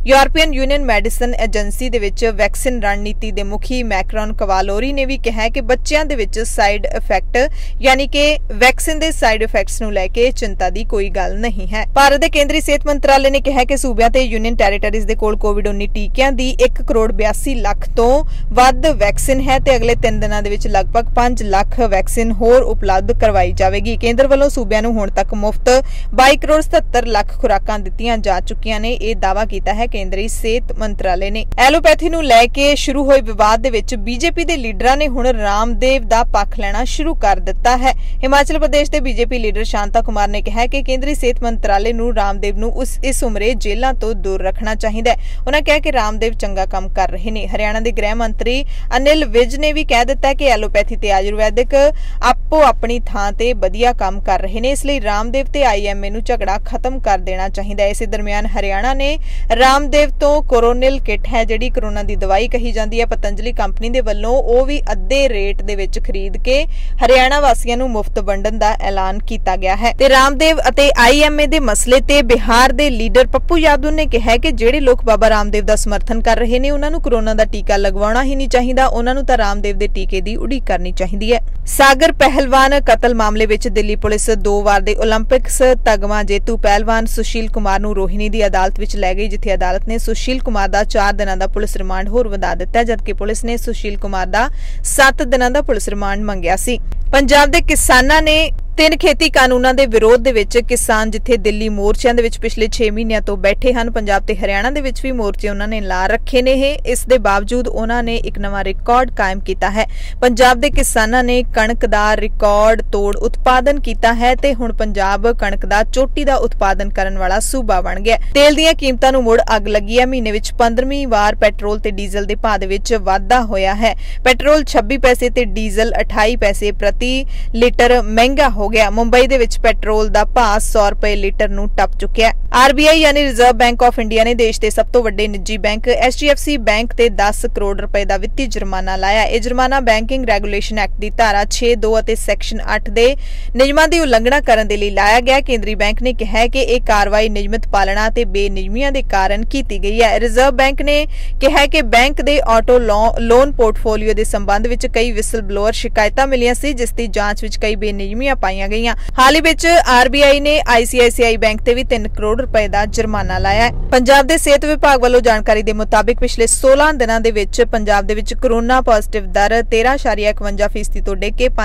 यूरोपीयन यूनियन ਮੈਡੀਸਨ ਏਜੰਸੀ ਦੇ ਵਿੱਚ ਵੈਕਸੀਨ ਰਣਨੀਤੀ ਦੇ ਮੁਖੀ ਮੈਕਰੋਨ ਕਵਾਲੋਰੀ ਨੇ ਵੀ ਕਿਹਾ ਕਿ ਬੱਚਿਆਂ ਦੇ ਵਿੱਚ ਸਾਈਡ ਇਫੈਕਟ ਯਾਨੀ ਕਿ ਵੈਕਸੀਨ ਦੇ ਸਾਈਡ ਇਫੈਕਟਸ ਨੂੰ ਲੈ ਕੇ ਚਿੰਤਾ ਦੀ ਕੋਈ ਗੱਲ ਨਹੀਂ ਹੈ। ਭਾਰਤ ਦੇ ਕੇਂਦਰੀ ਸਿਹਤ ਮੰਤਰਾਲੇ ਨੇ ਕਿਹਾ ਕਿ ਸੂਬਿਆਂ ਤੇ ਯੂਨੀਅਨ ਟੈਰੀਟਰੀਜ਼ ਦੇ ਕੋਲ ਕੋਵਿਡ-19 ਟੀਕਿਆਂ ਦੀ 1 ਕਰੋੜ 82 ਲੱਖ ਤੋਂ ਵੱਧ ਵੈਕਸੀਨ ਹੈ ਤੇ ਅਗਲੇ 3 ਦਿਨਾਂ ਦੇ ਵਿੱਚ ਲਗਭਗ 5 ਲੱਖ ਵੈਕਸੀਨ ਹੋਰ ਉਪਲਬਧ ਕਰਵਾਈ ਜਾਵੇਗੀ। ਕੇਂਦਰ ਵੱਲੋਂ ਸੂਬਿਆਂ ਨੂੰ ਹੁਣ ਤੱਕ ਮੁਫਤ 22 ਕਰੋੜ 77 ਲੱਖ ਖੁਰਾਕਾਂ ਦਿੱਤੀਆਂ ਜਾ ਚੁੱਕੀਆਂ ਨੇ। ਇਹ ਦਾਅਵਾ ਕੀਤਾ ਹੈ ਕੇਂਦਰੀ ਸਿਹਤ ਮੰਤਰਾਲੇ ਨੇ। ਐਲੋਪੈਥੀ ਨੂੰ ਲੈ ਕੇ ਸ਼ੁਰੂ ਹੋਏ ਵਿਵਾਦ ਦੇ ਵਿੱਚ ਬੀਜੇਪੀ ਦੇ ਲੀਡਰਾਂ ਨੇ ਹੁਣ ਰਾਮਦੇਵ ਦਾ ਪੱਖ ਲੈਣਾ ਸ਼ੁਰੂ ਕਰ ਦਿੱਤਾ ਹੈ। ਹਿਮਾਚਲ ਪ੍ਰਦੇਸ਼ ਦੇ ਬੀਜੇਪੀ ਲੀਡਰ ਸ਼ਾਂਤਾ ਕੁਮਾਰ ਨੇ ਕਿਹਾ ਕਿ ਕੇਂਦਰੀ ਸਿਹਤ ਮੰਤਰਾਲੇ ਨੂੰ ਰਾਮਦੇਵ ਨੂੰ ਇਸ ਉਮਰੇ ਜੇਲ੍ਹਾਂ ਤੋਂ ਦੂਰ ਰੱਖਣਾ ਚਾਹੀਦਾ ਹੈ। ਉਹਨਾਂ ਕਿਹਾ ਕਿ ਰਾਮਦੇਵ ਚੰਗਾ ਕੰਮ ਕਰ ਰਹੇ ਨੇ। ਹਰਿਆਣਾ ਦੇ ਗ੍ਰਹਿ ਮੰਤਰੀ ਅਨਿਲ ਵਿਜ ਨੇ ਵੀ ਕਹਿ ਦਿੱਤਾ ਕਿ ਐਲੋਪੈਥੀ ਤੇ ਆਯੁਰਵੈਦਿਕ ਆਪੋ ਆਪਣੀ ਥਾਂ ਤੇ ਵਧੀਆ ਕੰਮ ਕਰ ਰਹੇ ਨੇ, ਇਸ ਲਈ ਰਾਮਦੇਵ ਤੇ ਆਈਐਮਏ ਨੂੰ ਝਗੜਾ ਖਤਮ ਕਰ ਦੇਣਾ ਚਾਹੀਦਾ ਹੈ। ਇਸੇ ਦਰਮਿਆਨ ਹਰਿਆਣਾ ਨੇ ਰਾਮਦੇਵ ਤੋਂ ਕੋਰੋਨਿਲ ਕਿਟ ਹੈ ਜਿਹੜੀ ਕੋਰੋਨਾ ਦੀ ਦਵਾਈ ਕਹੀ ਜਾਂਦੀ ਹੈ, ਪਤੰਜਲੀ ਕੰਪਨੀ ਦੇ ਵੱਲੋਂ ਉਹ ਵੀ ਅੱਧੇ ਰੇਟ ਦੇ ਵਿੱਚ ਖਰੀਦ ਕੇ ਹਰਿਆਣਾ ਵਾਸੀਆਂ ਨੂੰ ਮੁਫਤ ਵੰਡਣ ਦਾ ਐਲਾਨ ਕੀਤਾ ਗਿਆ ਹੈ। ਤੇ ਰਾਮਦੇਵ ਅਤੇ ਆਈਐਮਏ ਦੇ ਮਸਲੇ ਤੇ ਬਿਹਾਰ ਦੇ ਲੀਡਰ ਪੱਪੂ ਯਾਦਵ ਨੇ ਕਿਹਾ ਕਿ ਜਿਹੜੇ ਲੋਕ ਬਾਬਾ ਰਾਮਦੇਵ ਦਾ ਸਮਰਥਨ ਕਰ ਰਹੇ ਨੇ ਉਹਨਾਂ ਨੂੰ ਕੋਰੋਨਾ ਦਾ ਟੀਕਾ ਲਗਵਾਉਣਾ ਹੀ ਨਹੀਂ ਚਾਹੀਦਾ, ਉਹਨਾਂ ਨੂੰ ਤਾਂ ਰਾਮਦੇਵ ਦੇ ਟੀਕੇ ਦੀ ਉਡੀਕ ਕਰਨੀ ਚਾਹੀਦੀ ਹੈ। ਸਾਗਰ ਪਹਿਲਵਾਨ ਕਤਲ ਮਾਮਲੇ ਵਿੱਚ ਦਿੱਲੀ ਪੁਲਿਸ 2 ਵਾਰ ਦੇ ਓਲੰਪਿਕਸ ਤਗਮਾ ਜੇਤੂ ਪਹਿਲਵਾਨ ਸੁਸ਼ੀਲ ਕੁਮਾਰ ਨੂੰ ਰੋਹਿਣੀ ਦੀ ਅਦਾਲਤ ਵਿੱਚ ਲੈ ਗਈ, ਜਿੱਥੇ ਅਦਾਲਤ ਨੇ ਸੁਸ਼ੀਲ ਕੁਮਾਰ ਦਾ 4 ਦਿਨਾਂ ਦਾ ਪੁਲਿਸ ਰਿਮਾਂਡ ਹੋਰ ਵਧਾ ਦਿੱਤਾ, ਜਦਕਿ ਪੁਲਿਸ ਨੇ ਸੁਸ਼ੀਲ ਕੁਮਾਰ ਦਾ 7 ਦਿਨਾਂ ਦਾ ਪੁਲਿਸ ਰਿਮਾਂਡ ਮੰਗਿਆ ਸੀ। ਪੰਜਾਬ ਦੇ ਕਿਸਾਨਾਂ ਨੇ 3 ਖੇਤੀ ਕਾਨੂੰਨਾਂ ਦੇ ਵਿਰੋਧ ਦੇ ਵਿੱਚ ਕਿਸਾਨ ਜਿੱਥੇ ਦਿੱਲੀ ਮੋਰਚਿਆਂ ਦੇ ਵਿੱਚ ਪਿਛਲੇ 6 ਮਹੀਨਿਆਂ ਤੋਂ ਬੈਠੇ ਹਨ, ਪੰਜਾਬ ਤੇ ਹਰਿਆਣਾ ਦੇ ਵਿੱਚ ਵੀ ਮੋਰਚੇ ਉਹਨਾਂ ਨੇ ਲਾ ਰੱਖੇ ਨੇ। ਇਸ ਦੇ ਬਾਵਜੂਦ ਉਹਨਾਂ ਨੇ ਇੱਕ ਨਵਾਂ ਰਿਕਾਰਡ ਕਾਇਮ ਕੀਤਾ ਹੈ। ਪੰਜਾਬ ਦੇ ਕਿਸਾਨਾਂ ਨੇ ਕਣਕ ਦਾ ਰਿਕਾਰਡ ਤੋੜ ਉਤਪਾਦਨ ਕੀਤਾ ਹੈ ਤੇ ਹੁਣ ਪੰਜਾਬ ਕਣਕ ਦਾ ਚੋਟੀ ਦਾ ਉਤਪਾਦਨ ਕਰਨ ਵਾਲਾ ਸੂਬਾ ਬਣ ਗਿਆ। ਤੇਲ ਦੀਆਂ ਕੀਮਤਾਂ ਨੂੰ ਮੁੜ ਅੱਗ ਲੱਗੀ ਹੈ। ਮਹੀਨੇ ਵਿੱਚ 15ਵੀਂ ਵਾਰ ਪੈਟਰੋਲ ਤੇ ਡੀਜ਼ਲ ਦੇ ਭਾਅ ਦੇ ਵਿੱਚ ਵਾਧਾ ਹੋਇਆ ਹੈ। ਪੈਟਰੋਲ 26 ਪੈਸੇ ਤੇ ਡੀਜ਼ਲ 28 ਪੈਸੇ ਪ੍ਰਤੀ ਲੀਟਰ ਮਹਿੰਗਾ ਹੋ ਗਿਆ। ਮੁੰਬਈ ਦੇ ਵਿੱਚ ਪੈਟਰੋਲ ਦਾ ਭਾਅ 100 ਰੁਪਏ ਲੀਟਰ ਨੂੰ ਟੱਪ ਚੁੱਕਿਆ ਹੈ। ਆਰਬੀਆਈ ਯਾਨੀ ਰਿਜ਼ਰਵ ਬੈਂਕ ਆਫ ਇੰਡੀਆ ਨੇ ਦੇਸ਼ ਦੇ ਸਭ ਤੋਂ ਵੱਡੇ ਨਿੱਜੀ ਬੈਂਕ HDFC ਬੈਂਕ ਤੇ 10 ਕਰੋੜ ਰੁਪਏ ਦਾ ਵਿੱਤੀ ਜੁਰਮਾਨਾ ਲਾਇਆ। ਇਹ ਜੁਰਮਾਨਾ ਬੈਂਕਿੰਗ ਰੈਗੂਲੇਸ਼ਨ ਐਕਟ ਦੀ ਧਾਰਾ 6(2) ਅਤੇ ਸੈਕਸ਼ਨ 8 ਦੇ ਨਿਯਮਾਂ ਦੀ ਉਲੰਘਣਾ ਕਰਨ ਦੇ ਲਈ ਲਾਇਆ ਗਿਆ। ਕੇਂਦਰੀ ਬੈਂਕ ਨੇ ਕਿਹਾ ਹੈ ਕਿ ਇਹ ਕਾਰਵਾਈ ਨਿਯਮਿਤ ਪਾਲਣਾ ਤੇ ਬੇਨਿਯਮੀਆਂ ਦੇ ਕਾਰਨ ਕੀਤੀ ਗਈ ਹੈ। ਰਿਜ਼ਰਵ ਬੈਂਕ ਨੇ ਕਿਹਾ ਹੈ ਕਿ ਬੈਂਕ ਦੇ ਆਟੋ ਲੋਨ ਪੋਰਟਫੋਲੀਓ ਦੇ ਸੰਬੰਧ ਵਿੱਚ ਕਈ ਵਿਸਲ ਬਲੋਅਰ ਸ਼ਿਕਾਇਤਾਂ ਮਿਲੀਆਂ ਸੀ, ਜਿਸ ਦੀ ਜਾਂਚ ਵਿੱਚ ਕਈ ਬੇਨਿਯਮੀਆਂ ਪਾਈਆਂ ਗਈਆਂ। ਹਾਲ ਹੀ ਵਿੱਚ ਆਰਬੀਆਈ ਨੇ ICICI ਬੈਂਕ ਤੇ ਵੀ 3 ਕਰੋੜ ਰੁਪਏ ਦਾ ਜੁਰਮਾਨਾ ਲਾਇਆ ਹੈ। ਪੰਜਾਬ ਦੇ ਸਿਹਤ ਵਿਭਾਗ ਵੱਲੋਂ ਜਾਣਕਾਰੀ ਦੇ ਮੁਤਾਬਿਕ ਪਿਛਲੇ 16 ਦਿਨਾਂ ਦੇ ਵਿੱਚ ਪੰਜਾਬ ਦੇ ਵਿੱਚ ਕੋਰੋਨਾ ਪੋਜ਼ਿਟਿਵ ਦਰ 13.51% ਤੋਂ ਡਿੱਗ ਕੇ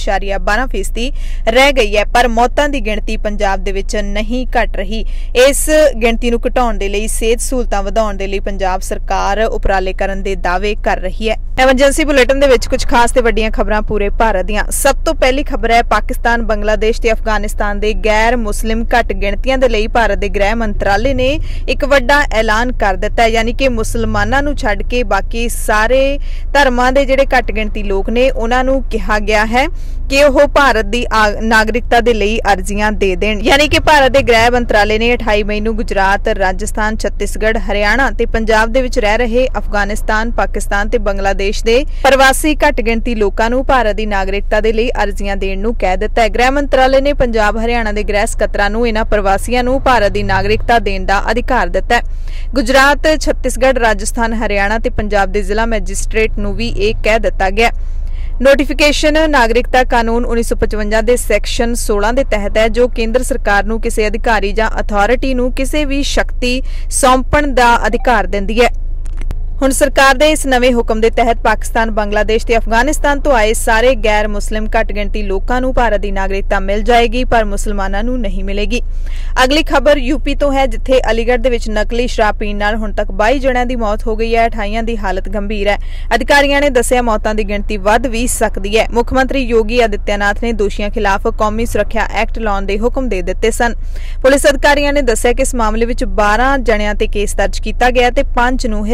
5.12% ਰਹਿ ਗਈ ਹੈ, ਪਰ ਮੌਤਾਂ ਦੀ ਗਿਣਤੀ ਪੰਜਾਬ ਦੇ ਵਿੱਚ ਨਹੀਂ ਘਟ ਰਹੀ। ਇਸ ਗਿਣਤੀ ਨੂੰ ਘਟਾਉਣ ਦੇ ਲਈ ਸਿਹਤ ਸਹੂਲਤਾਂ ਵਧਾਉਣ ਦੇ ਲਈ ਪੰਜਾਬ ਸਰਕਾਰ ਉਪਰਾਲੇ ਕਰਨ ਦੇ ਦਾਅਵੇ ਕਰ ਰਹੀ ਹੈ। ਐਮਰਜੈਂਸੀ ਬੁਲੇਟਿਨ ਦੇ ਵਿੱਚ ਕੁਝ ਖਾਸ ਤੇ ਵੱਡੀਆਂ ਖਬਰਾਂ ਪੂਰੇ ਭਾਰਤ ਦੀਆਂ। ਸਭ ਤੋਂ ਪਹਿਲੀ ਖਬਰ ਹੈ ਪਾਕਿਸਤਾਨ, ਬੰਗਲਾਦੇਸ਼ ਤੇ ਅਫਗਾਨਿਸਤਾਨ ਦੇ ਗੈਰ ਮੁਸਲਿਮ ਘੱਟ ਗਿਣਤੀਆਂ ਦੇ ਲਈ ਭਾਰਤ ਦੇ ਗ੍ਰਹਿ ਮੰਤਰਾਲੇ ਨੇ ਇੱਕ ਵੱਡਾ ਐਲਾਨ ਕਰ ਦਿੱਤਾ ਹੈ, ਯਾਨੀ ਕਿ ਮੁਸਲਮਾਨਾਂ ਨੂੰ ਛੱਡ ਕੇ ਬਾਕੀ ਸਾਰੇ ਧਰਮਾਂ ਦੇ ਜਿਹੜੇ ਘੱਟ ਗਿਣਤੀ ਲੋਕ ਨੇ ਉਹਨਾਂ ਨੂੰ ਕਿਹਾ ਗਿਆ ਹੈ ਕਿ ਉਹ ਭਾਰਤ ਦੀ ਨਾਗਰਿਕਤਾ ਦੇ ਲਈ ਅਰਜ਼ੀਆਂ ਦੇ ਦੇਣ। ਯਾਨੀ ਕਿ ਭਾਰਤ ਦੇ ਗ੍ਰਹਿ ਮੰਤਰਾਲੇ ਨੇ 28 ਮਈ ਨੂੰ ਗੁਜਰਾਤ, ਰਾਜਸਥਾਨ, ਛੱਤੀਸਗੜ੍ਹ, ਹਰਿਆਣਾ ਤੇ ਪੰਜਾਬ ਦੇ ਵਿੱਚ ਰਹਿ ਰਹੇ ਅਫਗਾਨਿਸਤਾਨ, ਪਾਕਿਸਤਾਨ ਤੇ ਬੰਗਲਾਦੇਸ਼ ਦੇ ਪ੍ਰਵਾਸੀ ਘੱਟ ਗਿਣਤੀ ਲੋਕਾਂ ਨੂੰ ਭਾਰਤ ਦੀ ਨਾਗਰਿਕਤਾ ਦੇ ਲਈ ਅਰਜ਼ੀਆਂ ਦੇਣ ਨੂੰ ਕਹਿ ਦਿੱਤਾ ਹੈ। ਗ੍ਰਹਿ ਮੰਤਰਾਲੇ ਨੇ ਪੰਜਾਬ, ਹਰਿਆਣਾ ਦੇ ਗ੍ਰਹਿ ਸਕੱਤਰਾਂ ਨੂੰ ਇਹਨਾਂ ਪ੍ਰਵਾਸੀਆਂ ਨੂੰ ਭਾਰਤ ਦੀ ਨਾਗਰਿਕਤਾ ਦੇਣ ਦਾ ਅਧਿਕਾਰ ਦਿੱਤਾ ਹੈ। ਗੁਜਰਾਤ, ਛੱਤੀਸਗੜ੍ਹ, ਰਾਜਸਥਾਨ, ਹਰਿਆਣਾ ਤੇ ਪੰਜਾਬ ਦੇ ਜ਼ਿਲ੍ਹਾ ਮੈਜਿਸਟ੍ਰੇਟ ਨੂੰ ਵੀ ਇਹ ਕਹਿ ਦਿੱਤਾ ਗਿਆ। ਨੋਟੀਫਿਕੇਸ਼ਨ ਨਾਗਰਿਕਤਾ ਕਾਨੂੰਨ 1955 ਦੇ ਸੈਕਸ਼ਨ 16 ਦੇ ਤਹਿਤ ਹੈ, ਜੋ ਕੇਂਦਰ ਸਰਕਾਰ ਨੂੰ ਕਿਸੇ ਅਧਿਕਾਰੀ ਜਾਂ ਅਥਾਰਟੀ ਨੂੰ ਕਿਸੇ ਵੀ ਸ਼ਕਤੀ ਸੌਂਪਣ ਦਾ ਅਧਿਕਾਰ ਦਿੰਦੀ ਹੈ। ਹੁਣ ਸਰਕਾਰ ਦੇ ਇਸ ਨਵੇਂ ਹੁਕਮ ਦੇ ਤਹਿਤ ਪਾਕਿਸਤਾਨ, ਬੰਗਲਾਦੇਸ਼ ਤੇ ਅਫਗਾਨਿਸਤਾਨ ਤੋਂ ਆਏ ਸਾਰੇ ਗੈਰ ਮੁਸਲਿਮ ਘੱਟ ਗਿਣਤੀ ਲੋਕਾਂ ਨੂੰ ਭਾਰਤ ਦੀ ਨਾਗਰਿਕਤਾ ਮਿਲ ਜਾਏਗੀ, ਪਰ ਮੁਸਲਮਾਨਾਂ ਨੂੰ ਨਹੀਂ ਮਿਲੇਗੀ। ਅਗਲੀ ਖਬਰ ਯੂਪੀ ਤੋਂ ਹੈ, ਜਿੱਥੇ ਅਲੀਗੜ੍ਹ ਦੇ ਵਿੱਚ ਨਕਲੀ ਸ਼ਰਾਬ ਪੀਣ ਨਾਲ ਹੁਣ ਤੱਕ 22 ਜਣਿਆਂ ਦੀ ਮੌਤ ਹੋ ਗਈ ਹੈ। 28 ਦੀ ਹਾਲਤ ਗੰਭੀਰ ਹੈ। ਅਧਿਕਾਰੀਆਂ ਨੇ ਦੱਸਿਆ ਮੌਤਾਂ ਦੀ ਗਿਣਤੀ ਵੱਧ ਵੀ ਸਕਦੀ ਹੈ। ਮੁੱਖ ਮੰਤਰੀ ਯੋਗੀ ਆਦਿੱਤਿਆਨਾਥ ਨੇ ਦੋਸ਼ੀਆਂ ਖਿਲਾਫ ਕੌਮੀ ਸੁਰੱਖਿਆ ਐਕਟ ਲਾਉਣ ਦੇ ਹੁਕਮ ਦੇ ਦਿੱਤੇ ਸਨ। ਪੁਲਿਸ ਅਧਿਕਾਰੀਆਂ ਨੇ ਦੱਸਿਆ ਕਿ ਇਸ ਮਾਮਲੇ ਵਿੱਚ 12 ਜਣਿਆਂ ਤੇ ਕੇਸ ਦਰਜ ਕੀਤਾ ਗਿਆ ਤੇ 5 ਨੂੰ ਹਿਰਾਸਤ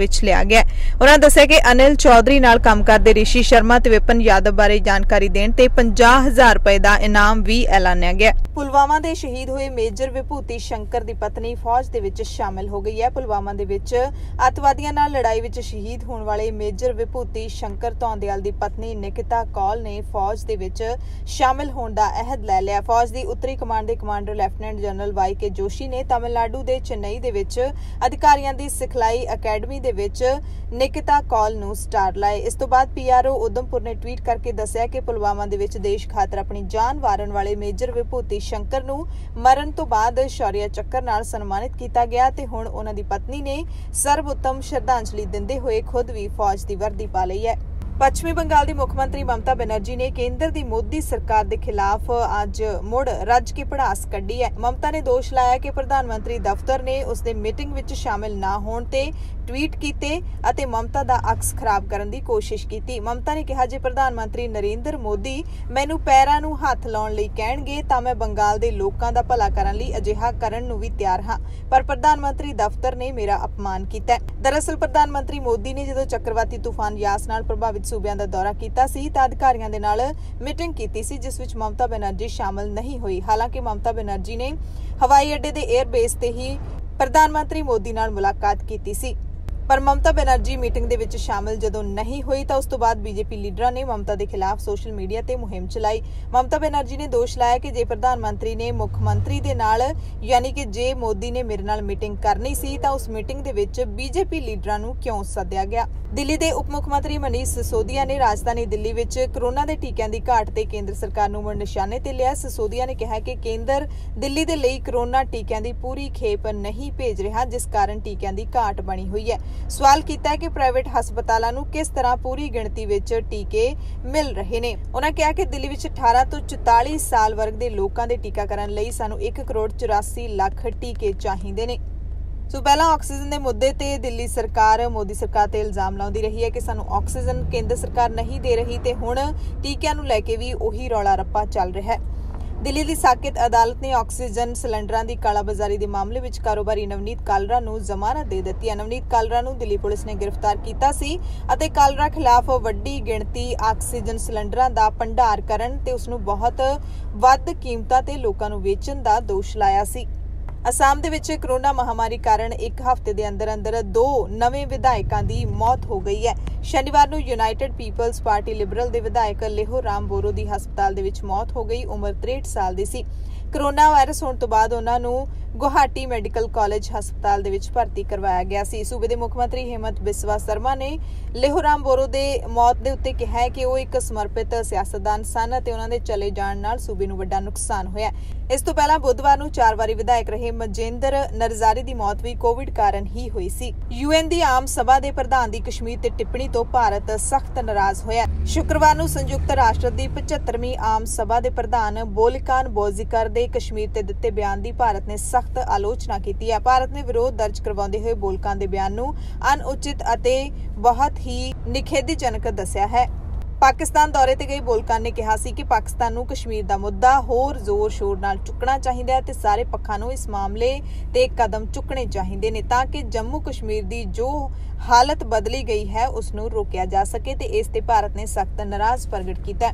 ਵਿੱਚ ਲਿਆ ਗਿਆ। ਉਹਨਾਂ ਦੱਸਿਆ ਕਿ ਅਨਿਲ ਚੌਧਰੀ ਨਾਲ ਕੰਮ ਕਰਦੇ ਰਿਸ਼ੀ ਸ਼ਰਮਾ ਤੇ ਵਿਪਨ ਯਾਦਵ ਬਾਰੇ ਜਾਣਕਾਰੀ ਦੇਣ ਤੇ 50,000 ਰੁਪਏ ਦਾ ਇਨਾਮ ਵੀ ਐਲਾਨਿਆ ਗਿਆ। ਪੁਲਵਾਮਾ ਦੇ ਸ਼ਹੀਦ ਹੋਏ ਮੇਜਰ ਵਿਭੂਤੀ ਸ਼ੰਕਰ ਦੀ ਪਤਨੀ ਫੌਜ ਦੇ ਵਿੱਚ ਸ਼ਾਮਿਲ ਹੋ ਗਈ ਹੈ। ਪੁਲਵਾਮਾ ਦੇ ਵਿੱਚ ਅੱਤਵਾਦੀਆਂ ਨਾਲ ਲੜਾਈ ਵਿੱਚ ਸ਼ਹੀਦ ਹੋਣ ਵਾਲੇ ਮੇਜਰ ਵਿਭੂਤੀ ਸ਼ੰਕਰ ਧੌਂਦਿਆਲ ਦੀ ਪਤਨੀ ਨਿਕਿਤਾ ਕੌਲ ਨੇ ਫੌਜ ਦੇ ਵਿੱਚ ਸ਼ਾਮਿਲ ਹੋਣ ਦਾ ਅਹਿਦ ਲੈ ਲਿਆ। ਫੌਜ ਦੀ ਉੱਤਰੀ ਕਮਾਂਡ ਦੇ commander lieutenant general YK Joshi ਨੇ ਤਾਮਿਲਨਾਡੂ ਦੇ ਚੇਨਈ ਦੇ ਵਿੱਚ ਅਧਿਕਾਰੀਆਂ ਦੀ ਸਿਖਲਾਈ ਅਕੈਡਮੀ ਦੇ ਵਿੱਚ ਨਿਕਿਤਾ ਕੌਲ ਨੂੰ ਸਟਾਰ ਲਾਏ। ਇਸ ਤੋਂ ਬਾਅਦ PRO ਉਦਮਪੁਰ ਨੇ ਟਵੀਟ ਕਰਕੇ ਦੱਸਿਆ ਕਿ ਪੁਲਵਾਮਾ ਦੇ ਵਿੱਚ ਦੇਸ਼ ਖਾਤਰ ਆਪਣੀ ਜਾਨ ਵਾਰਨ ਵਾਲੇ ਮੇਜਰ ਵਿਭੂਤੀ ਸ਼ੰਕਰ ਨੂੰ ਮਰਨ ਤੋਂ ਬਾਅਦ ਸ਼ੌਰਿਆ ਚੱਕਰ ਨਾਲ ਸਨਮਾਨਿਤ ਕੀਤਾ ਗਿਆ ਤੇ ਹੁਣ ਉਹਨਾਂ ਦੀ ਪਤਨੀ ਨੇ ਸਰਵਉੱਤਮ ਸ਼ਰਧਾਂਜਲੀ ਦਿੰਦੇ ਹੋਏ ਖੁਦ ਵੀ ਫੌਜ ਦੀ ਵਰਦੀ ਪਾ ਲਈ ਹੈ। ਪੱਛਮੀ ਬੰਗਾਲ ਦੀ ਮੁੱਖ ਮੰਤਰੀ ਮਮਤਾ ਬੈਨਰਜੀ ਨੇ ਕੇਂਦਰ ਦੀ ਮੋਦੀ ਸਰਕਾਰ ਦੇ ਖਿਲਾਫ ਅੱਜ ਮੁੜ ਰੱਜ ਕੇ ਭੜਾਸ ਕੱਢੀ ਹੈ। ਮਮਤਾ ਨੇ ਦੋਸ਼ ਲਾਇਆ ਕਿ ਪ੍ਰਧਾਨ ਮੰਤਰੀ ਦਫ਼ਤਰ ਨੇ ਉਸ ਦੇ ਮੀਟਿੰਗ ਵਿੱਚ ਸ਼ਾਮਿਲ ਨਾ ਹੋਣ ਤੇ ਟਵੀਟ ਕੀਤੇ ਅਤੇ ਮਮਤਾ ਦਾ ਅਕਸ ਖਰਾਬ ਕਰਨ ਦੀ ਕੋਸ਼ਿਸ਼ ਕੀਤੀ। ਮਮਤਾ ਨੇ ਕਿਹਾ ਜੇ ਪ੍ਰਧਾਨ ਮੰਤਰੀ ਨਰਿੰਦਰ ਮੋਦੀ ਮੈਨੂੰ ਪੈਰਾਂ ਨੂੰ ਹੱਥ ਲਾਉਣ ਲਈ ਕਹਿਣਗੇ ਤਾਂ ਮੈਂ ਬੰਗਾਲ ਦੇ ਲੋਕਾਂ ਦਾ ਭਲਾ ਕਰਨ ਲਈ ਅਜਿਹਾ ਕਰਨ ਨੂੰ ਵੀ ਤਿਆਰ ਹਾਂ, ਪਰ ਪ੍ਰਧਾਨ ਮੰਤਰੀ ਦਫ਼ਤਰ ਨੇ ਮੇਰਾ ਅਪਮਾਨ ਕੀਤਾ। ਦਰਅਸਲ ਪ੍ਰਧਾਨ ਮੰਤਰੀ ਮੋਦੀ ਨੇ ਜਦੋਂ ਚੱਕਰਵਾਤੀ ਤੂਫਾਨ ਯਾਸ ਨਾਲ ਪ੍ਰਭਾਵਿਤ ਸੂਬਿਆਂ ਦਾ ਦੌਰਾ ਕੀਤਾ ਸੀ ਤਾਂ ਅਧਿਕਾਰੀਆਂ ਦੇ ਨਾਲ ਮੀਟਿੰਗ ਕੀਤੀ ਸੀ ਜਿਸ ਵਿੱਚ ਮਮਤਾ ਬੈਨਰਜੀ ਸ਼ਾਮਲ ਨਹੀਂ ਹੋਈ। ਹਾਲਾਂਕਿ ਮਮਤਾ ਬੈਨਰਜੀ ਨੇ ਹਵਾਈ ਅੱਡੇ ਦੇ 에ਅਰਬੇਸ ਤੇ ਹੀ ਪ੍ਰਧਾਨ ਮੰਤਰੀ ਮੋਦੀ ਨਾਲ ਮੁਲਾਕਾਤ ਕੀਤੀ ਸੀ, ਪਰ ਮਮਤਾ ਬੈਨਰਜੀ ਮੀਟਿੰਗ ਦੇ ਵਿੱਚ ਸ਼ਾਮਿਲ ਜਦੋਂ ਨਹੀਂ ਹੋਈ ਤਾਂ ਉਸ ਤੋਂ ਬਾਅਦ BJP ਲੀਡਰਾਂ ਨੇ ਮਮਤਾ ਦੇ ਖਿਲਾਫ ਸੋਸ਼ਲ ਮੀਡੀਆ ਤੇ ਮੁਹਿੰਮ ਚਲਾਈ। ਮਮਤਾ ਬੈਨਰਜੀ ਨੇ ਦੋਸ਼ ਲਾਇਆ ਕਿ ਜੇ ਪ੍ਰਧਾਨ ਮੰਤਰੀ ਨੇ ਮੁੱਖ ਮੰਤਰੀ ਦੇ ਨਾਲ ਯਾਨੀ ਕਿ ਜੇ ਮੋਦੀ ਨੇ ਮੇਰੇ ਨਾਲ ਮੀਟਿੰਗ ਕਰਨੀ ਸੀ ਤਾਂ ਉਸ ਮੀਟਿੰਗ ਦੇ ਵਿੱਚ BJP ਲੀਡਰਾਂ ਨੂੰ ਕਿਉਂ ਸੱਦਿਆ ਗਿਆ। ਦਿੱਲੀ ਦੇ ਉਪ ਮੁੱਖ ਮੰਤਰੀ ਮਨੀਸ਼ ਸਿਸੋਦੀਆ ਨੇ ਰਾਜਧਾਨੀ ਦਿੱਲੀ ਵਿੱਚ ਕੋਰੋਨਾ ਦੇ ਟੀਕਿਆਂ ਦੀ ਘਾਟ ਤੇ ਕੇਂਦਰ ਸਰਕਾਰ ਨੂੰ ਮੁੜ ਨਿਸ਼ਾਨੇ ਤੇ ਲਿਆ। ਸਿਸੋਦੀਆ ਨੇ ਕਿਹਾ ਕਿ ਕੇਂਦਰ ਦਿੱਲੀ ਦੇ ਲਈ ਕੋਰੋਨਾ ਟੀਕਿਆਂ ਦੀ ਪੂਰੀ ਖੇਪ ਨਹੀਂ ਭੇਜ ਰਿਹਾ ਜਿਸ ਕਾਰਨ ਟੀਕਿਆਂ ਦੀ ਘਾਟ ਬਣੀ ਹੋਈ ਹੈ। ਸਵਾਲ ਕੀਤਾ ਹੈ ਕਿ ਪ੍ਰਾਈਵੇਟ ਹਸਪਤਾਲਾਂ ਨੂੰ ਕਿਸ ਤਰ੍ਹਾਂ ਪੂਰੀ ਗਿਣਤੀ ਵਿੱਚ ਟੀਕੇ ਮਿਲ ਰਹੇ ਨੇ। ਉਹਨਾਂ ਕਿਹਾ ਕਿ ਦਿੱਲੀ ਵਿੱਚ 18 ਤੋਂ 44 ਸਾਲ ਵਰਗ ਦੇ ਲੋਕਾਂ ਦੇ ਟੀਕਾਕਰਨ ਲਈ ਸਾਨੂੰ 1 ਕਰੋੜ 84 ਲੱਖ ਟੀਕੇ ਚਾਹੀਦੇ ਨੇ। ਸੋ ਪਹਿਲਾਂ ਆਕਸੀਜਨ ਦੇ ਮੁੱਦੇ ਤੇ ਦਿੱਲੀ ਸਰਕਾਰ ਮੋਦੀ ਸਰਕਾਰ ਤੇ ਇਲਜ਼ਾਮ ਲਾਉਂਦੀ ਰਹੀ ਹੈ ਕਿ ਸਾਨੂੰ ਆਕਸੀਜਨ ਕੇਂਦਰ ਸਰਕਾਰ ਨਹੀਂ ਦੇ ਰਹੀ ਤੇ ਹੁਣ ਟੀਕਿਆਂ ਨੂੰ ਲੈ ਕੇ ਵੀ ਉਹੀ ਰੌਲਾ ਰੱਪਾ ਚੱਲ ਰਿਹਾ ਹੈ। ਦਿੱਲੀ ਦੀ ਸਾਕੇਤ ਅਦਾਲਤ ਨੇ ਆਕਸੀਜਨ ਸਿਲੰਡਰਾਂ ਦੀ ਕਾਲਾਬਾਜ਼ਾਰੀ ਦੇ ਮਾਮਲੇ ਵਿੱਚ ਕਾਰੋਬਾਰੀ ਨਵਨੀਤ ਕਾਲਰਾ ਨੂੰ ਜ਼ਮਾਨਤ ਦੇ ਦਿੱਤੀ ਹੈ। ਨਵਨੀਤ ਕਾਲਰਾ ਨੂੰ ਦਿੱਲੀ ਪੁਲਿਸ ਨੇ ਗ੍ਰਿਫਤਾਰ ਕੀਤਾ ਸੀ ਅਤੇ ਕਾਲਰਾ ਖਿਲਾਫ ਵੱਡੀ ਗਿਣਤੀ ਆਕਸੀਜਨ ਸਿਲੰਡਰਾਂ ਦਾ ਭੰਡਾਰ ਕਰਨ ਤੇ ਉਸ ਨੂੰ ਬਹੁਤ ਵੱਧ ਕੀਮਤਾਂ ਤੇ ਲੋਕਾਂ ਨੂੰ ਵੇਚਣ ਦਾ ਦੋਸ਼ ਲਾਇਆ ਸੀ। ਅਸਾਮ ਦੇ ਵਿੱਚ ਕੋਰੋਨਾ ਮਹਾਮਾਰੀ ਕਾਰਨ ਇੱਕ ਹਫ਼ਤੇ ਦੇ ਅੰਦਰ 2 ਨਵੇਂ ਵਿਧਾਇਕਾਂ ਦੀ ਮੌਤ ਹੋ ਗਈ ਹੈ। ਸ਼ਨੀਵਾਰ ਨੂੰ ਯੂਨਾਈਟਿਡ ਪੀਪਲਸ ਪਾਰਟੀ ਲਿਬਰਲ ਦੇ ਵਿਧਾਇਕ ਲੇਹੋ ਰਾਮ ਬੋਰੋ ਦੀ ਹਸਪਤਾਲ ਦੇ ਵਿੱਚ ਮੌਤ ਹੋ ਗਈ। ਉਮਰ 63 ਸਾਲ ਦੀ ਸੀ। ਕੋਰੋਨਾ ਵਾਇਰਸ ਹੋਣ ਤੋਂ ਬਾਅਦ ਉਹਨਾਂ ਨੂੰ ਗੁਹਾਟੀ ਮੈਡੀਕਲ ਕਾਲਜ ਹਸਪਤਾਲ ਦੇ ਵਿੱਚ ਭਰਤੀ ਕਰਵਾਇਆ ਗਿਆ ਸੀ। ਸੂਬੇ ਦੇ ਮੁੱਖ ਮੰਤਰੀ ਹਿਮੰਤ ਬਿਸਵਾ ਸਰਮਾ ਨੇ ਲੇਹੋ ਰਾਮ ਬੋਰੋ ਦੇ ਮੌਤ ਦੇ ਉੱਤੇ ਕਿਹਾ ਹੈ ਕਿ ਉਹ ਇੱਕ ਸਮਰਪਿਤ ਸਿਆਸਤਦਾਨ ਸਨ ਅਤੇ ਉਹਨਾਂ ਦੇ ਚਲੇ ਜਾਣ ਨਾਲ ਸੂਬੇ ਨੂੰ ਵੱਡਾ ਨੁਕਸਾਨ ਹੋਇਆ। ਇਸ ਤੋਂ ਪਹਿਲਾਂ ਬੁੱਧਵਾਰ ਨੂੰ 4 ਵਾਰੀ ਵਿਧਾਇਕ ਰਹੇ ਮਜਿੰਦਰ ਨਰਜ਼ਾਰੀ ਦੀ ਮੌਤ ਵੀ ਕੋਵਿਡ ਕਾਰਨ ਹੀ ਹੋਈ ਸੀ। UN ਦੀ ਆਮ ਸਭਾ ਦੇ ਪ੍ਰਧਾਨ ਦੀ ਕਸ਼ਮੀਰ ਤੇ ਟਿੱਪਣੀ ਤੋਂ ਭਾਰਤ ਸਖਤ ਨਾਰਾਜ਼ ਹੋਇਆ। ਸ਼ੁੱਕਰਵਾਰ ਨੂੰ ਸੰਯੁਕਤ ਰਾਸ਼ਟਰ ਦੀ 75ਵੀਂ ਆਮ ਸਭਾ ਦੇ ਪ੍ਰਧਾਨ ਬੋਲਿਕਾਨ ਬੋਜ਼ਿਕਰ ਦੇ ਕਸ਼ਮੀਰ ਤੇ ਦਿੱਤੇ ਬਿਆਨ ਦੀ ਭਾਰਤ ਨੇ ਸਖਤ ਆਲੋਚਨਾ ਕੀਤੀ ਹੈ। ਭਾਰਤ ਨੇ ਵਿਰੋਧ ਦਰਜ ਕਰਵਾਉਂਦੇ ਹੋਏ ਬੋਲਕਾਨ ਦੇ ਬਿਆਨ ਨੂੰ ਅਣਉਚਿਤ ਅਤੇ ਬਹੁਤ ਹੀ ਨਿਖੇਧੀਜਨਕ ਦੱਸਿਆ ਹੈ। ਪਾਕਿਸਤਾਨ ਦੌਰੇ ਤੇ ਗਈ ਬੋਲਕਾਨ ਨੇ ਕਿਹਾ ਸੀ ਕਿ ਪਾਕਿਸਤਾਨ ਨੂੰ ਕਸ਼ਮੀਰ ਦਾ ਮੁੱਦਾ ਹੋਰ ਜ਼ੋਰ-ਸ਼ੋਰ ਨਾਲ ਚੁੱਕਣਾ ਚਾਹੀਦਾ ਹੈ ਤੇ ਸਾਰੇ ਪੱਖਾਂ ਨੂੰ ਇਸ ਮਾਮਲੇ ਤੇ ਕਦਮ ਚੁੱਕਣੇ ਚਾਹੀਦੇ ਨੇ ਤਾਂ ਕਿ ਜੰਮੂ ਕਸ਼ਮੀਰ ਦੀ ਜੋ ਹਾਲਤ ਬਦਲੀ ਗਈ ਹੈ ਉਸ ਨੂੰ ਰੋਕਿਆ ਜਾ ਸਕੇ ਤੇ ਇਸ ਤੇ ਭਾਰਤ ਨੇ ਸਖਤ ਨਾਰਾਜ਼ ਪ੍ਰਗਟ ਕੀਤਾ।